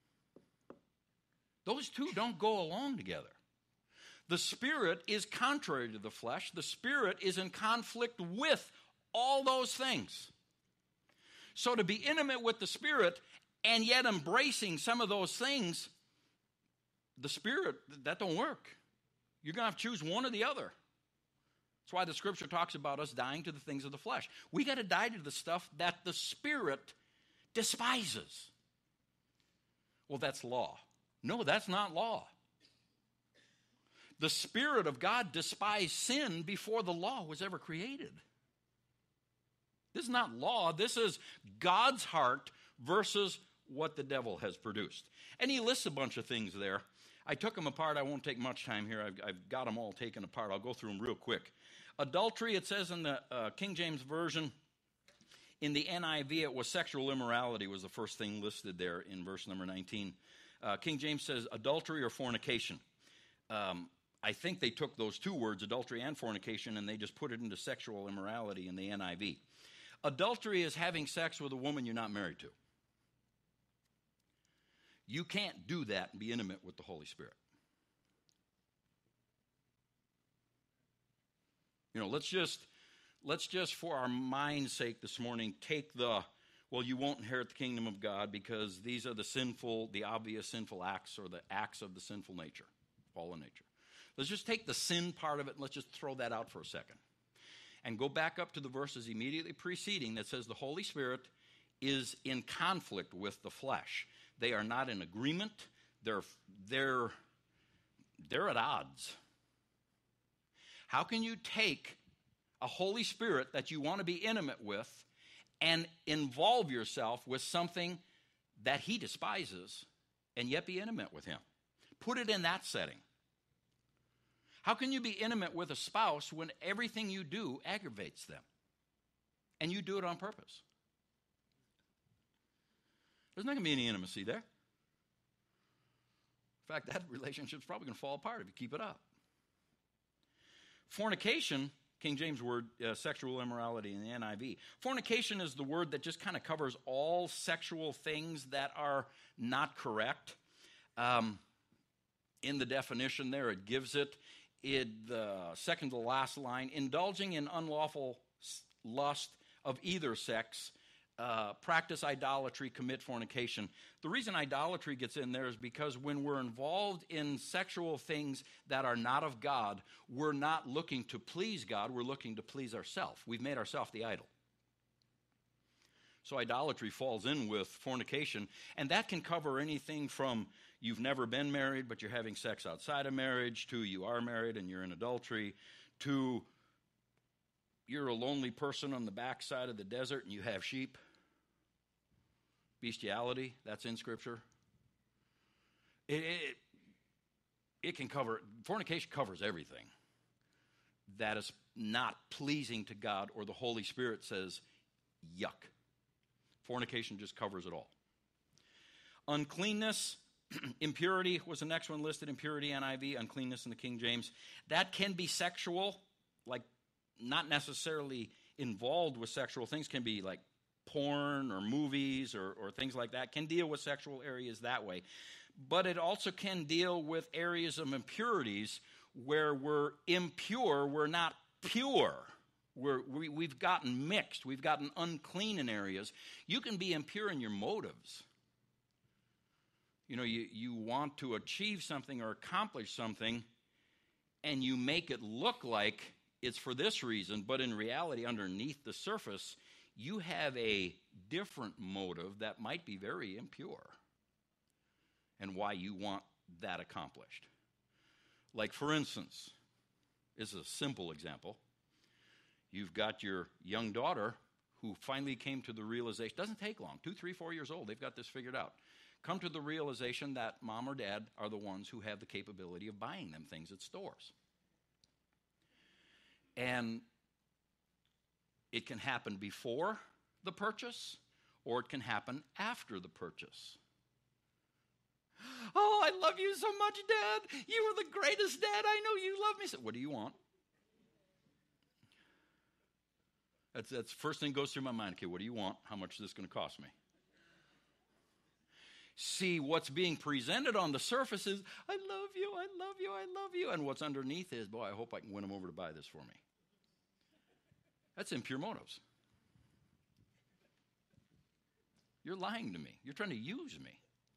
Those two don't go along together. The Spirit is contrary to the flesh. The Spirit is in conflict with all those things. So to be intimate with the Spirit and yet embracing some of those things, the Spirit, that don't work. You're going to have to choose one or the other. That's why the Scripture talks about us dying to the things of the flesh. We got to die to the stuff that the Spirit despises. Well, that's law. No, that's not law. The Spirit of God despised sin before the law was ever created. This is not law. This is God's heart versus what the devil has produced. And he lists a bunch of things there. I took them apart. I won't take much time here. I've, I've got them all taken apart. I'll go through them real quick. Adultery, it says in the uh, King James Version. In the N I V, it was sexual immorality was the first thing listed there in verse number nineteen. Uh, King James says adultery or fornication. Um, I think they took those two words, adultery and fornication, and they just put it into sexual immorality in the N I V. Adultery is having sex with a woman you're not married to. You can't do that and be intimate with the Holy Spirit. You know, let's just, let's just for our mind's sake this morning, take the, well, you won't inherit the kingdom of God because these are the sinful, the obvious sinful acts or the acts of the sinful nature, fallen nature. Let's just take the sin part of it and let's just throw that out for a second. And go back up to the verses immediately preceding that says the Holy Spirit is in conflict with the flesh. They are not in agreement. They're, they're, they're at odds. How can you take a Holy Spirit that you want to be intimate with and involve yourself with something that he despises and yet be intimate with him? Put it in that setting. How can you be intimate with a spouse when everything you do aggravates them and you do it on purpose? There's not going to be any intimacy there. In fact, that relationship's probably going to fall apart if you keep it up. Fornication, King James word, uh, sexual immorality in the N I V. Fornication is the word that just kind of covers all sexual things that are not correct. Um, in the definition there, it gives it, it the second to the last line, indulging in unlawful lust of either sex, uh, practice idolatry, commit fornication. The reason idolatry gets in there is because when we're involved in sexual things that are not of God, we're not looking to please God, we're looking to please ourselves. We've made ourselves the idol. So idolatry falls in with fornication, and that can cover anything from you've never been married, but you're having sex outside of marriage, to you are married and you're in adultery, to you're a lonely person on the backside of the desert and you have sheep. Bestiality, that's in Scripture. It, it, it can cover, fornication covers everything that is not pleasing to God or the Holy Spirit says, yuck. Fornication just covers it all. Uncleanness, impurity was the next one listed, impurity, N I V, uncleanness in the King James. That can be sexual, like not necessarily involved with sexual things, can be like porn or movies or, or things like that, can deal with sexual areas that way. But it also can deal with areas of impurities where we're impure, we're not pure. We're, we, we've gotten mixed, we've gotten unclean in areas. You can be impure in your motives. You know, you, you want to achieve something or accomplish something, and you make it look like it's for this reason, but in reality, underneath the surface, you have a different motive that might be very impure and why you want that accomplished. Like, for instance, this is a simple example. You've got your young daughter who finally came to the realization, doesn't take long, two, three, four years old, they've got this figured out. Come to the realization that mom or dad are the ones who have the capability of buying them things at stores. And it can happen before the purchase, or it can happen after the purchase. Oh, I love you so much, Dad. You are the greatest dad. I know you love me. So, what do you want? That's that's the first thing goes through my mind. Okay, what do you want? How much is this going to cost me? See, what's being presented on the surface is, I love you, I love you, I love you. And what's underneath is, boy, I hope I can win him over to buy this for me. That's impure motives. You're lying to me. You're trying to use me.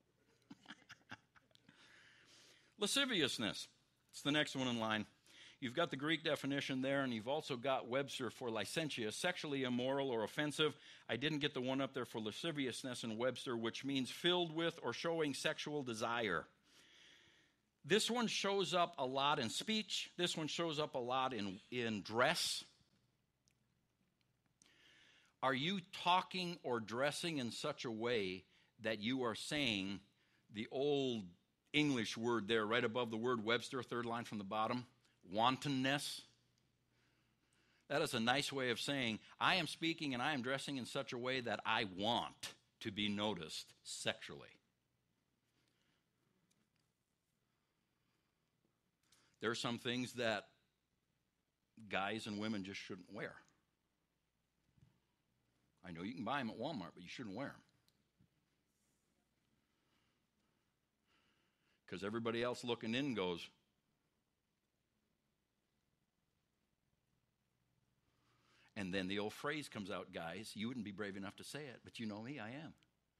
Lasciviousness. It's the next one in line. You've got the Greek definition there, and you've also got Webster for licentious, sexually immoral or offensive. I didn't get the one up there for lasciviousness in Webster, which means filled with or showing sexual desire. This one shows up a lot in speech. This one shows up a lot in, in dress. Are you talking or dressing in such a way that you are saying the old English word there right above the word Webster, third line from the bottom, wantonness? That is a nice way of saying, I am speaking and I am dressing in such a way that I want to be noticed sexually. There are some things that guys and women just shouldn't wear. I know you can buy them at Walmart, but you shouldn't wear them. Because everybody else looking in goes, and then the old phrase comes out, guys, you wouldn't be brave enough to say it, but you know me, I am.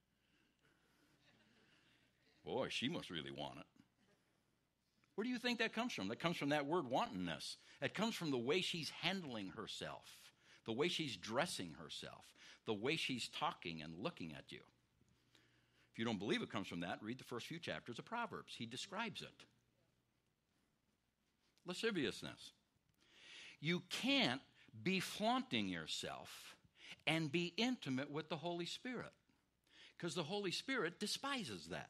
Boy, she must really want it. Where do you think that comes from? That comes from that word wantonness. It comes from the way she's handling herself, the way she's dressing herself, the way she's talking and looking at you. If you don't believe it comes from that, read the first few chapters of Proverbs. He describes it. Lasciviousness. You can't be flaunting yourself and be intimate with the Holy Spirit, because the Holy Spirit despises that.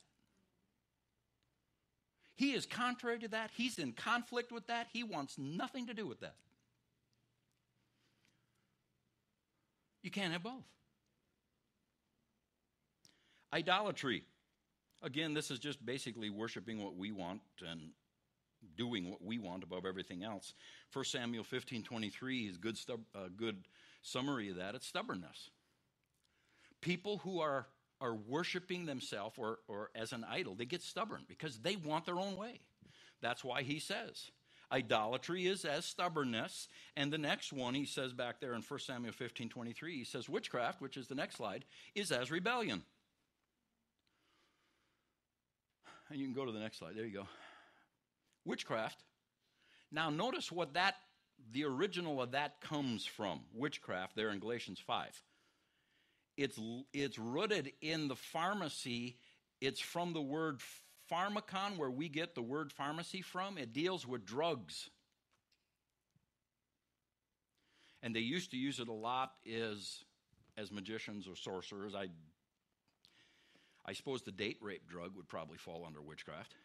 He is contrary to that. He's in conflict with that. He wants nothing to do with that. You can't have both. Idolatry. Again, this is just basically worshiping what we want and doing what we want above everything else. First Samuel fifteen twenty-three is a good, stub, uh, good summary of that. It's stubbornness. People who are, are worshiping themselves or, or as an idol, they get stubborn because they want their own way. That's why he says, idolatry is as stubbornness. And the next one, he says back there in First Samuel fifteen twenty-three, he says witchcraft, which is the next slide, is as rebellion. And you can go to the next slide. There you go. Witchcraft. Now notice what that, the original of that comes from. Witchcraft there in Galatians five. It's, it's rooted in the pharmacy. It's from the word pharmacon, where we get the word pharmacy from. It deals with drugs. And they used to use it a lot as, as magicians or sorcerers. I I suppose the date rape drug would probably fall under witchcraft.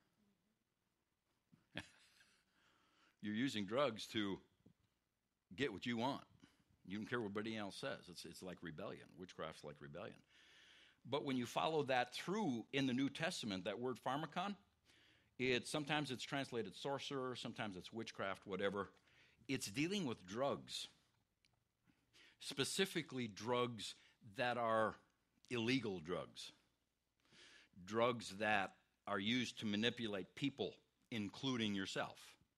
You're using drugs to get what you want. You don't care what anybody else says. It's, it's like rebellion. Witchcraft's like rebellion. But when you follow that through in the New Testament, that word pharmacon, it, sometimes it's translated sorcerer, sometimes it's witchcraft, whatever. It's dealing with drugs, specifically drugs that are illegal drugs. Drugs that are used to manipulate people, including yourself.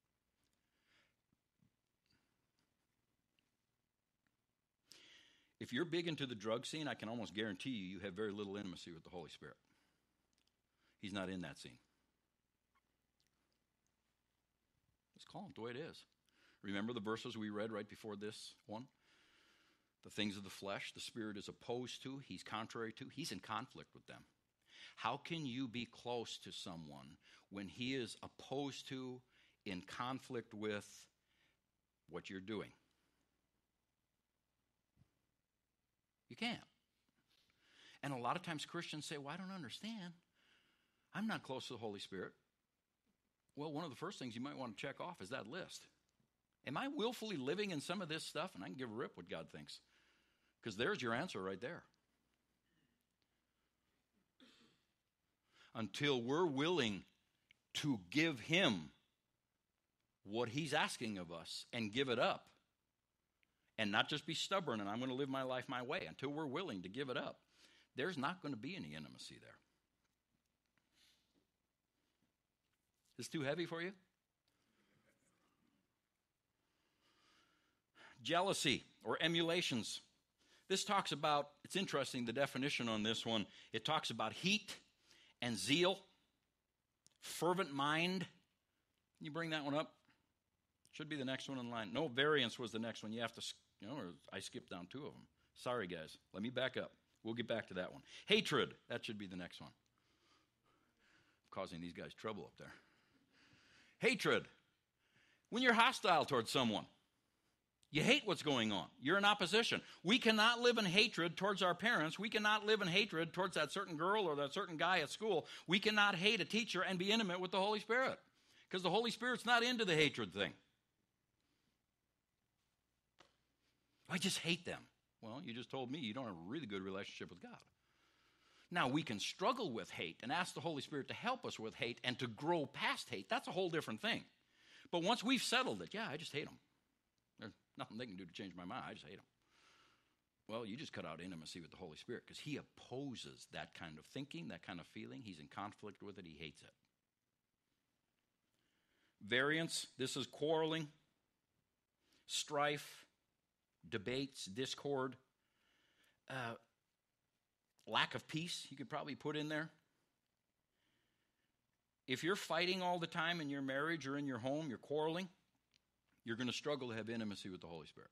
If you're big into the drug scene, I can almost guarantee you you have very little intimacy with the Holy Spirit. He's not in that scene. Let's call it the way it is. Remember the verses we read right before this one? The things of the flesh, the Spirit is opposed to, he's contrary to, he's in conflict with them. How can you be close to someone when he is opposed to, in conflict with what you're doing? You can't. And a lot of times Christians say, well, I don't understand. I'm not close to the Holy Spirit. Well, one of the first things you might want to check off is that list. Am I willfully living in some of this stuff? And I can give a rip what God thinks. Because there's your answer right there. until we're willing to give him what he's asking of us and give it up. And not just be stubborn and I'm going to live my life my way. Until we're willing to give it up, there's not going to be any intimacy there. Is this too heavy for you? Jealousy or emulations. This talks about, it's interesting, the definition on this one. It talks about heat and zeal, fervent mind. Can you bring that one up? Should be the next one in line. No, variance was the next one. You have to, you know, or I skipped down two of them. Sorry, guys. Let me back up. We'll get back to that one. Hatred. That should be the next one. Causing these guys trouble up there. Hatred. When you're hostile towards someone. You hate what's going on. You're in opposition. We cannot live in hatred towards our parents. We cannot live in hatred towards that certain girl or that certain guy at school. We cannot hate a teacher and be intimate with the Holy Spirit. Because the Holy Spirit's not into the hatred thing. I just hate them. Well, you just told me you don't have a really good relationship with God. Now, we can struggle with hate and ask the Holy Spirit to help us with hate and to grow past hate. That's a whole different thing. But once we've settled it, yeah, I just hate them. There's nothing they can do to change my mind. I just hate them. Well, you just cut out intimacy with the Holy Spirit because he opposes that kind of thinking, that kind of feeling. He's in conflict with it. He hates it. Variance, this is quarreling, strife, debates, discord, uh, lack of peace, you could probably put in there. If you're fighting all the time in your marriage or in your home, you're quarreling, you're going to struggle to have intimacy with the Holy Spirit.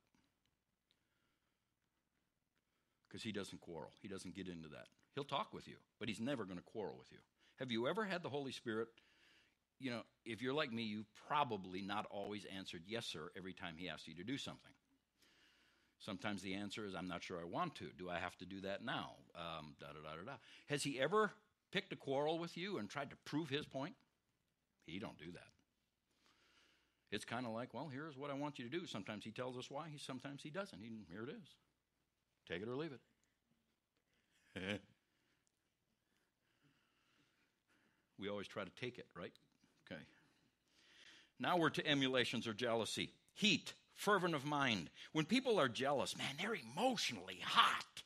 Because he doesn't quarrel. He doesn't get into that. He'll talk with you, but he's never going to quarrel with you. Have you ever had the Holy Spirit? You know, if you're like me, you've probably not always answered yes, sir, every time he asks you to do something. Sometimes the answer is, I'm not sure I want to. Do I have to do that now? Um, da, da, da, da, da. Has he ever picked a quarrel with you and tried to prove his point? He don't do that. It's kind of like, well, here's what I want you to do. Sometimes he tells us why. He, sometimes he doesn't. He, here it is. Take it or leave it. We always try to take it, right? Okay. Now we're to emulations or jealousy. Heat. Fervent of mind. When people are jealous, man, they're emotionally hot.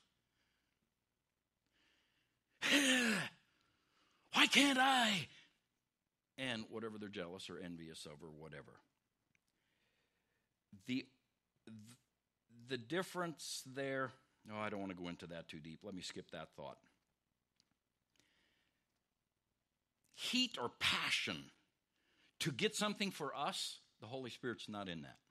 Why can't I? And whatever they're jealous or envious of or whatever. The, the difference there, no, I don't want to go into that too deep. Let me skip that thought. Heat or passion to get something for us, the Holy Spirit's not in that.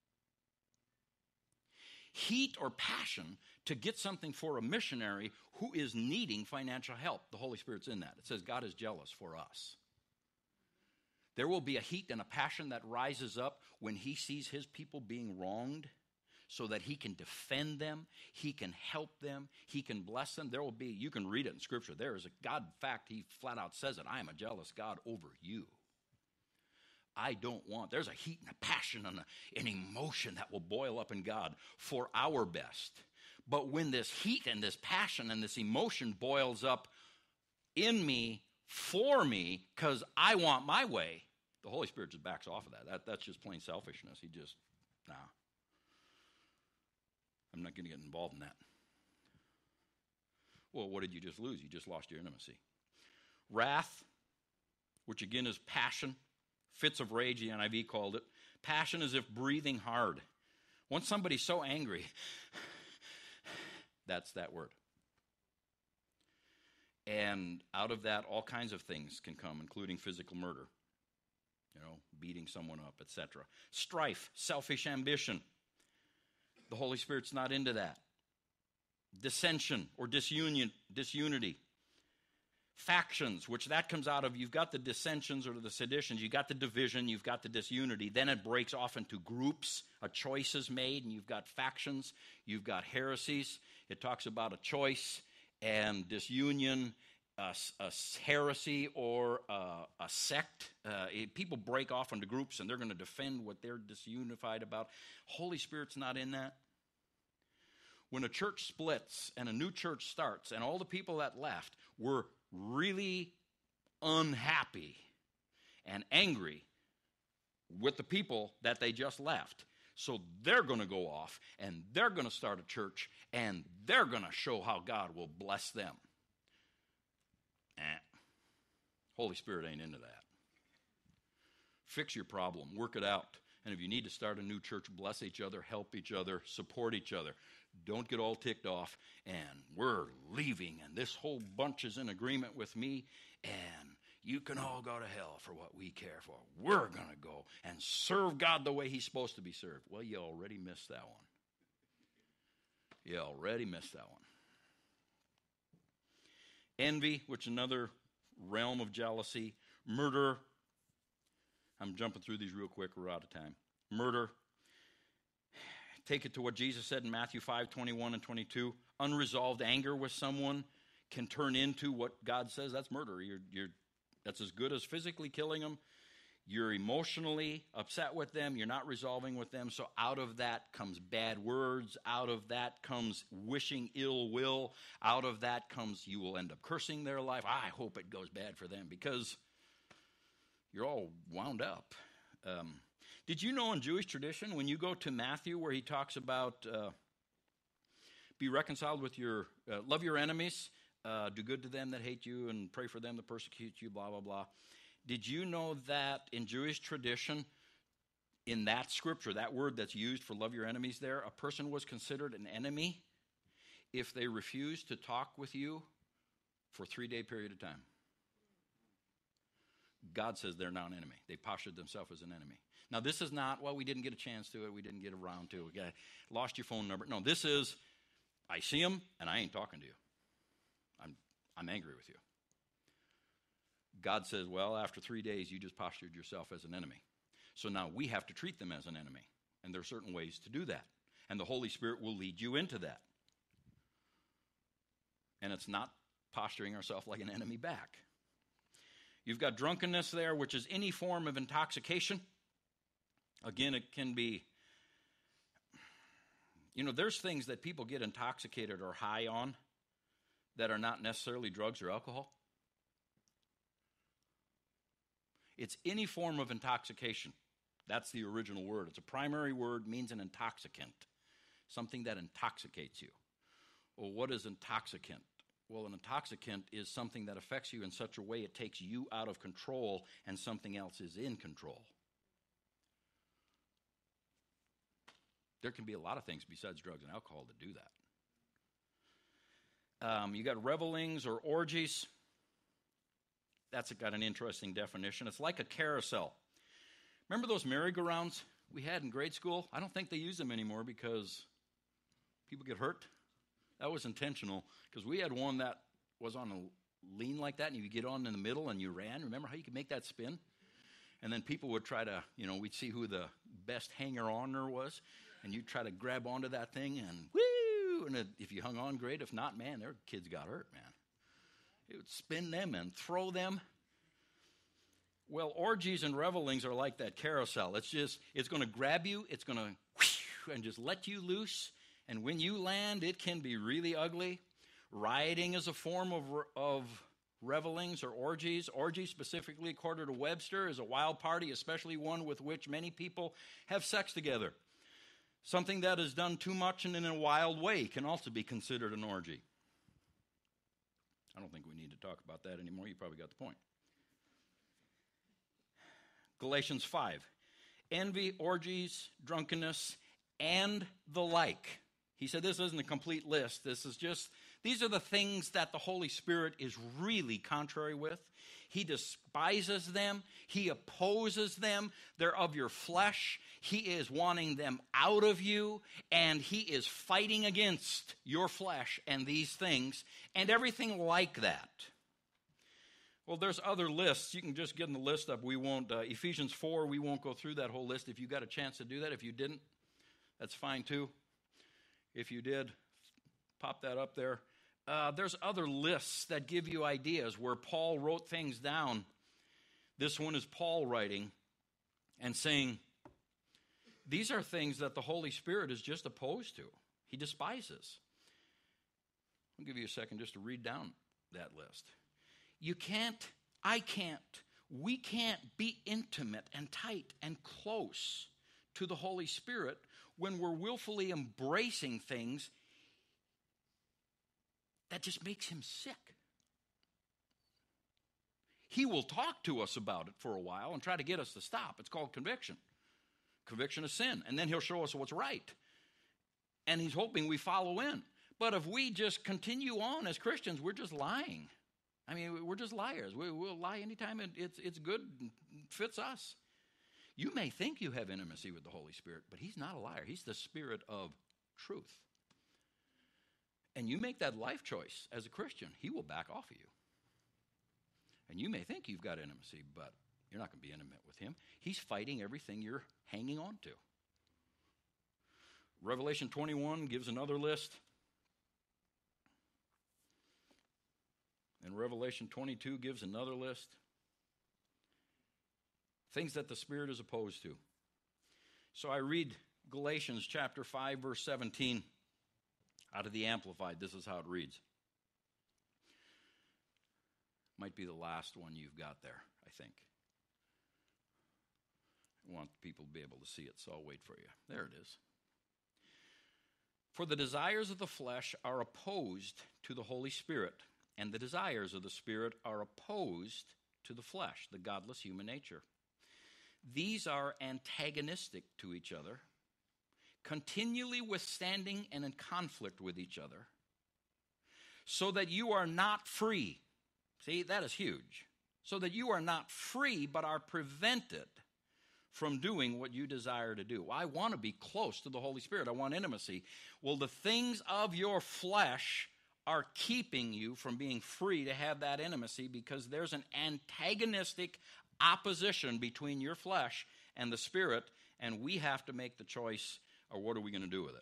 Heat or passion to get something for a missionary who is needing financial help. The Holy Spirit's in that. It says God is jealous for us. There will be a heat and a passion that rises up when he sees his people being wronged so that he can defend them, he can help them, he can bless them. There will be, you can read it in Scripture, there is a God, in fact, he flat out says it, I am a jealous God over you. I don't want, there's a heat and a passion and a, an emotion that will boil up in God for our best. But when this heat and this passion and this emotion boils up in me, for me, because I want my way, the Holy Spirit just backs off of that. that. That's just plain selfishness. He just, nah. I'm not going to get involved in that. Well, what did you just lose? You just lost your intimacy. Wrath, which again is passion. Fits of rage, the N I V called it. Passion is if breathing hard. Once somebody's so angry, that's that word. And out of that, all kinds of things can come, including physical murder. You know, beating someone up, et cetera. Strife, selfish ambition. The Holy Spirit's not into that. Dissension or disunion, disunity. Factions, which that comes out of, you've got the dissensions or the seditions, you've got the division, you've got the disunity. Then it breaks off into groups. A choice is made, and you've got factions, you've got heresies. It talks about a choice and disunion, a, a heresy or a, a sect. Uh, it, people break off into groups, and they're going to defend what they're disunified about. Holy Spirit's not in that. When a church splits and a new church starts, and all the people that left were really unhappy and angry with the people that they just left. So they're going to go off, and they're going to start a church, and they're going to show how God will bless them. Eh. Holy Spirit ain't into that. Fix your problem. Work it out. And if you need to start a new church, bless each other, help each other, support each other. Don't get all ticked off, and we're leaving, and this whole bunch is in agreement with me, and you can all go to hell for what we care for. We're going to go and serve God the way he's supposed to be served. Well, you already missed that one. You already missed that one. Envy, which is another realm of jealousy. Murder. I'm jumping through these real quick. We're out of time. Murder. Take it to what Jesus said in Matthew five, twenty-one and twenty-two. Unresolved anger with someone can turn into what God says. That's murder. You're, you're, that's as good as physically killing them. You're emotionally upset with them. You're not resolving with them. So out of that comes bad words. Out of that comes wishing ill will. Out of that comes you will end up cursing their life. I hope it goes bad for them because you're all wound up. Um, did you know in Jewish tradition, when you go to Matthew where he talks about uh, be reconciled with your, uh, love your enemies, uh, do good to them that hate you, and pray for them that persecute you, blah, blah, blah. Did you know that in Jewish tradition, in that scripture, that word that's used for love your enemies there, a person was considered an enemy if they refused to talk with you for a three-day period of time? God says they're now an enemy. They postured themselves as an enemy. Now, this is not, well, we didn't get a chance to it. We didn't get around to it. We got, lost your phone number. No, this is, I see them, and I ain't talking to you. I'm, I'm angry with you. God says, well, after three days, you just postured yourself as an enemy. So now we have to treat them as an enemy. And there are certain ways to do that. And the Holy Spirit will lead you into that. And it's not posturing ourselves like an enemy back. You've got drunkenness there, which is any form of intoxication. Again, it can be, you know, there's things that people get intoxicated or high on that are not necessarily drugs or alcohol. It's any form of intoxication. That's the original word. It's a primary word, means an intoxicant, something that intoxicates you. Well, what is intoxicant? Well, an intoxicant is something that affects you in such a way it takes you out of control and something else is in control. There can be a lot of things besides drugs and alcohol that do that. Um, you got revelings or orgies. That's got an interesting definition. It's like a carousel. Remember those merry-go-rounds we had in grade school? I don't think they use them anymore because people get hurt. That was intentional because we had one that was on a lean like that, and you get on in the middle and you ran. Remember how you could make that spin? And then people would try to, you know, we'd see who the best hanger-oner was, and you'd try to grab onto that thing and woo! And if you hung on, great. If not, man, their kids got hurt, man. It would spin them and throw them. Well, orgies and revelings are like that carousel. It's just, it's going to grab you, it's going to and just let you loose. And when you land, it can be really ugly. Rioting is a form of, of revelings or orgies. Orgy, specifically, according to Webster, is a wild party, especially one with which many people have sex together. Something that is done too much and in a wild way can also be considered an orgy. I don't think we need to talk about that anymore. You probably got the point. Galatians five. Envy, orgies, drunkenness, and the like. He said this isn't a complete list. This is just, these are the things that the Holy Spirit is really contrary with. He despises them. He opposes them. They're of your flesh. He is wanting them out of you, and he is fighting against your flesh and these things and everything like that. Well, there's other lists. You can just get in the list up. We won't, uh, Ephesians four, we won't go through that whole list. If you got a chance to do that, if you didn't, that's fine too. If you did, pop that up there. Uh, there's other lists that give you ideas where Paul wrote things down. This one is Paul writing and saying, these are things that the Holy Spirit is just opposed to. He despises. I'll give you a second just to read down that list. You can't I can't, we can't be intimate and tight and close to the Holy Spirit when we're willfully embracing things that just makes him sick. He will talk to us about it for a while and try to get us to stop. It's called conviction. Conviction of sin. And then he'll show us what's right. And he's hoping we follow in. But if we just continue on as Christians, we're just lying. I mean, we're just liars. We, we'll lie anytime it, it's, it's good and fits us. You may think you have intimacy with the Holy Spirit, but he's not a liar. He's the Spirit of truth. And you make that life choice as a Christian, he will back off of you. And you may think you've got intimacy, but you're not going to be intimate with him. He's fighting everything you're hanging on to. Revelation twenty-one gives another list. And Revelation twenty-two gives another list. Things that the Spirit is opposed to. So I read Galatians chapter five, verse seventeen out of the Amplified. This is how it reads. Might be the last one you've got there, I think. I want people to be able to see it, so I'll wait for you. There it is. For the desires of the flesh are opposed to the Holy Spirit, and the desires of the Spirit are opposed to the flesh, the godless human nature. These are antagonistic to each other, continually withstanding and in conflict with each other, so that you are not free. See, that is huge. So that you are not free, but are prevented from doing what you desire to do. Well, I want to be close to the Holy Spirit. I want intimacy. Well, the things of your flesh are keeping you from being free to have that intimacy because there's an antagonistic opposition between your flesh and the Spirit, and we have to make the choice, or what are we going to do with it?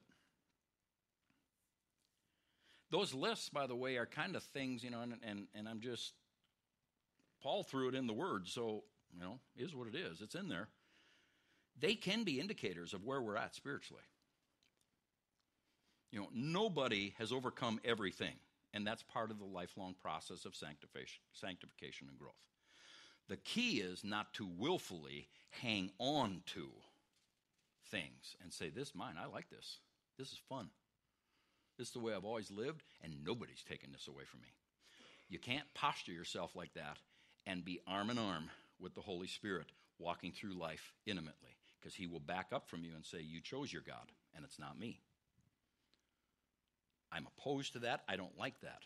Those lists, by the way, are kind of things, you know, and, and, and I'm just, Paul threw it in the Word, so, you know, it is what it is. It's in there. They can be indicators of where we're at spiritually. You know, nobody has overcome everything, and that's part of the lifelong process of sanctification, sanctification and growth. The key is not to willfully hang on to things and say, this is mine, I like this. This is fun. This is the way I've always lived, and nobody's taken this away from me. You can't posture yourself like that and be arm in arm with the Holy Spirit walking through life intimately, because he will back up from you and say, you chose your God, and it's not me. I'm opposed to that. I don't like that.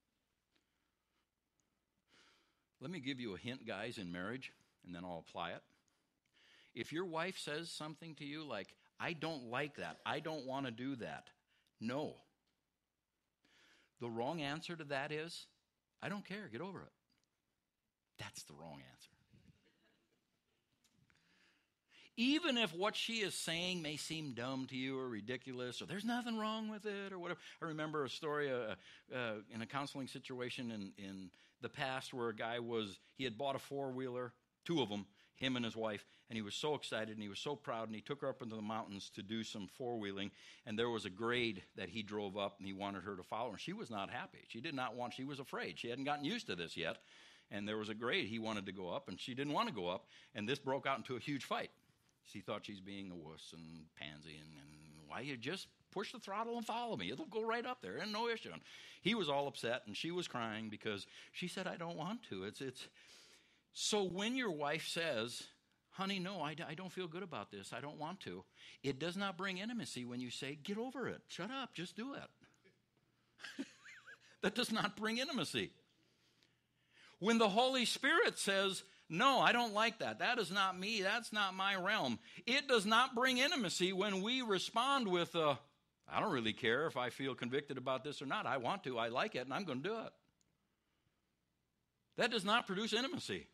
Let me give you a hint, guys, in marriage, and then I'll apply it. If your wife says something to you like, I don't like that, I don't want to do that, no. The wrong answer to that is, I don't care, get over it. That's the wrong answer. Even if what she is saying may seem dumb to you or ridiculous, or there's nothing wrong with it or whatever. I remember a story uh, uh, in a counseling situation in, in the past where a guy was, he had bought a four-wheeler, two of them, him and his wife, and he was so excited and he was so proud, and he took her up into the mountains to do some four-wheeling, and there was a grade that he drove up and he wanted her to follow, and she was not happy. She did not want, she was afraid. She hadn't gotten used to this yet, and there was a grade he wanted to go up, and she didn't want to go up, and this broke out into a huge fight. She thought she's being a wuss and pansy, and, and why you just push the throttle and follow me. It'll go right up there, and no issue. And he was all upset, and she was crying because she said, I don't want to. It's it's. So when your wife says, honey, no, I, I don't feel good about this, I don't want to, it does not bring intimacy when you say, get over it, shut up, just do it. That does not bring intimacy. When the Holy Spirit says, no, I don't like that. That is not me. That's not my realm. It does not bring intimacy when we respond with, uh, I don't really care if I feel convicted about this or not. I want to. I like it, and I'm going to do it. That does not produce intimacy.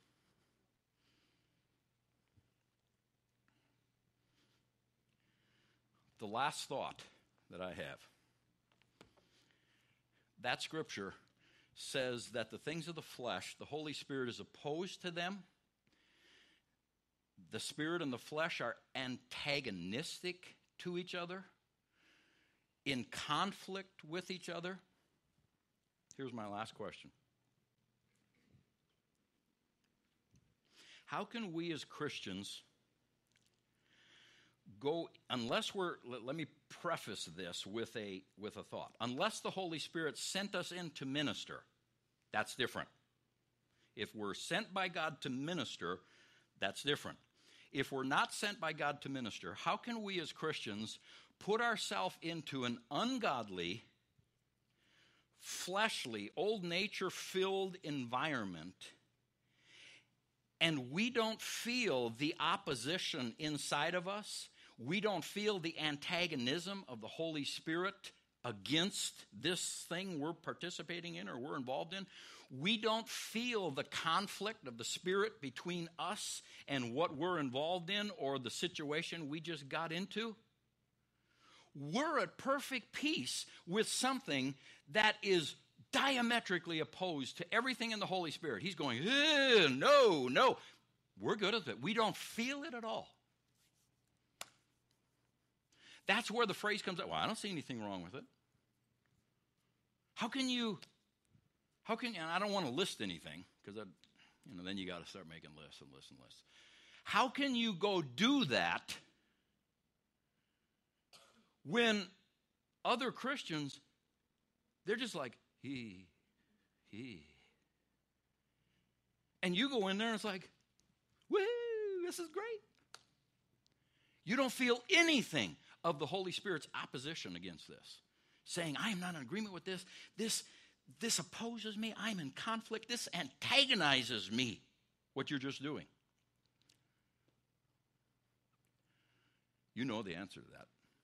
The last thought that I have. That scripture says that the things of the flesh, the Holy Spirit is opposed to them. The Spirit and the flesh are antagonistic to each other, in conflict with each other. Here's my last question. How can we as Christians go, unless we're, let, let me preface this with a, with a thought. Unless the Holy Spirit sent us in to minister, that's different. If we're sent by God to minister, that's different. If we're not sent by God to minister, how can we as Christians put ourselves into an ungodly, fleshly, old nature-filled environment, and we don't feel the opposition inside of us? We don't feel the antagonism of the Holy Spirit against this thing we're participating in or we're involved in. We don't feel the conflict of the Spirit between us and what we're involved in or the situation we just got into. We're at perfect peace with something that is diametrically opposed to everything in the Holy Spirit. He's going, eh, no, no. We're good at it. We don't feel it at all. That's where the phrase comes out, well, I don't see anything wrong with it. How can you, how can you, and I don't want to list anything, because you know, then you got to start making lists and lists and lists. How can you go do that when other Christians, they're just like, he, he. And you go in there and it's like, woo, this is great. You don't feel anything of the Holy Spirit's opposition against this, saying, I am not in agreement with this. This, this opposes me. I'm in conflict. This antagonizes me, what you're just doing. You know the answer to that.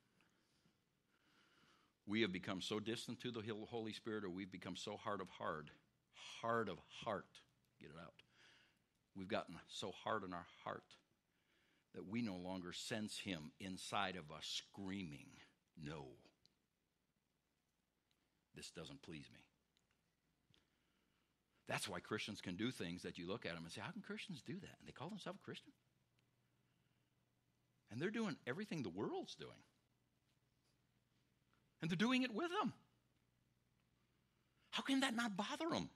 We have become so distant to the Holy Spirit, or we've become so hard of heart, hard of heart, get it out. We've gotten so hard in our heart that we no longer sense him inside of us screaming, no, this doesn't please me. That's why Christians can do things that you look at them and say, how can Christians do that? And they call themselves a Christian. And they're doing everything the world's doing. And they're doing it with them. How can that not bother them?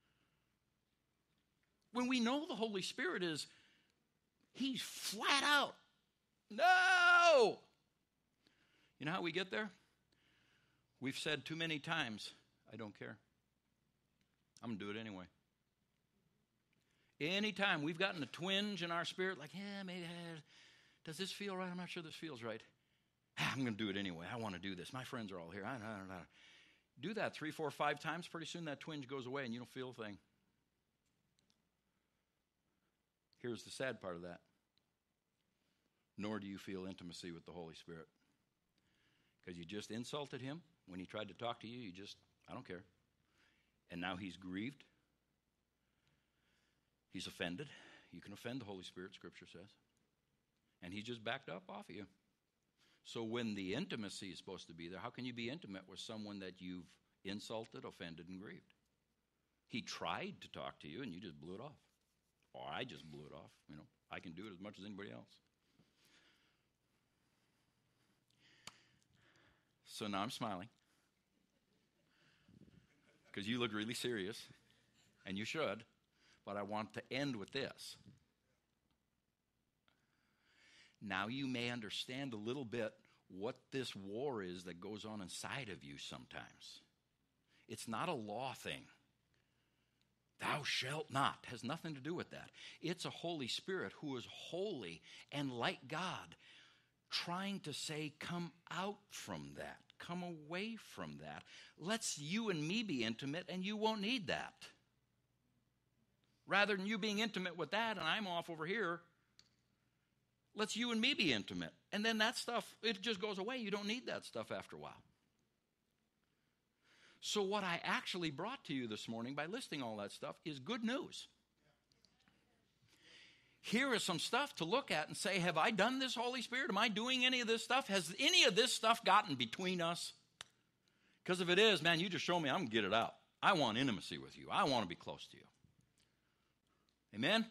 When we know the Holy Spirit is, he's flat out, no! You know how we get there? We've said too many times, I don't care. I'm going to do it anyway. Anytime we've gotten a twinge in our spirit, like, yeah, maybe, uh, does this feel right? I'm not sure this feels right. Ah, I'm going to do it anyway. I want to do this. My friends are all here. I don't know. Do that three, four, five times. Pretty soon that twinge goes away and you don't feel a thing. Here's the sad part of that. Nor do you feel intimacy with the Holy Spirit. Because you just insulted him when he tried to talk to you. You just, I don't care. And now he's grieved. He's offended. You can offend the Holy Spirit, Scripture says. And he just backed up off of you. So when the intimacy is supposed to be there, how can you be intimate with someone that you've insulted, offended, and grieved? He tried to talk to you and you just blew it off. Or I just blew it off. You know, I can do it as much as anybody else. So now I'm smiling. Because you look really serious. And you should. But I want to end with this. Now you may understand a little bit what this war is that goes on inside of you sometimes. It's not a law thing. Thou shalt not has nothing to do with that. It's a Holy Spirit who is holy and like God, trying to say, come out from that. Come away from that. Let's you and me be intimate and you won't need that. Rather than you being intimate with that and I'm off over here, let's you and me be intimate. And then that stuff, it just goes away. You don't need that stuff after a while. So what I actually brought to you this morning by listing all that stuff is good news. Here is some stuff to look at and say, have I done this, Holy Spirit? Am I doing any of this stuff? Has any of this stuff gotten between us? Because if it is, man, you just show me, I'm going to get it out. I want intimacy with you. I want to be close to you. Amen?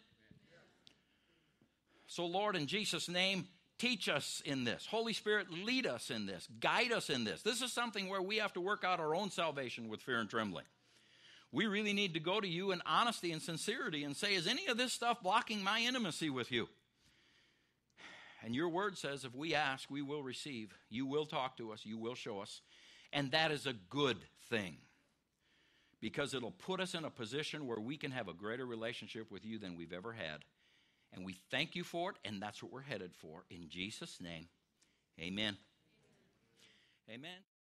So, Lord, in Jesus' name, teach us in this. Holy Spirit, lead us in this. Guide us in this. This is something where we have to work out our own salvation with fear and trembling. We really need to go to you in honesty and sincerity and say, is any of this stuff blocking my intimacy with you? And your word says if we ask, we will receive. You will talk to us. You will show us. And that is a good thing, because it'll put us in a position where we can have a greater relationship with you than we've ever had. And we thank you for it, and that's what we're headed for. In Jesus' name, amen. Amen.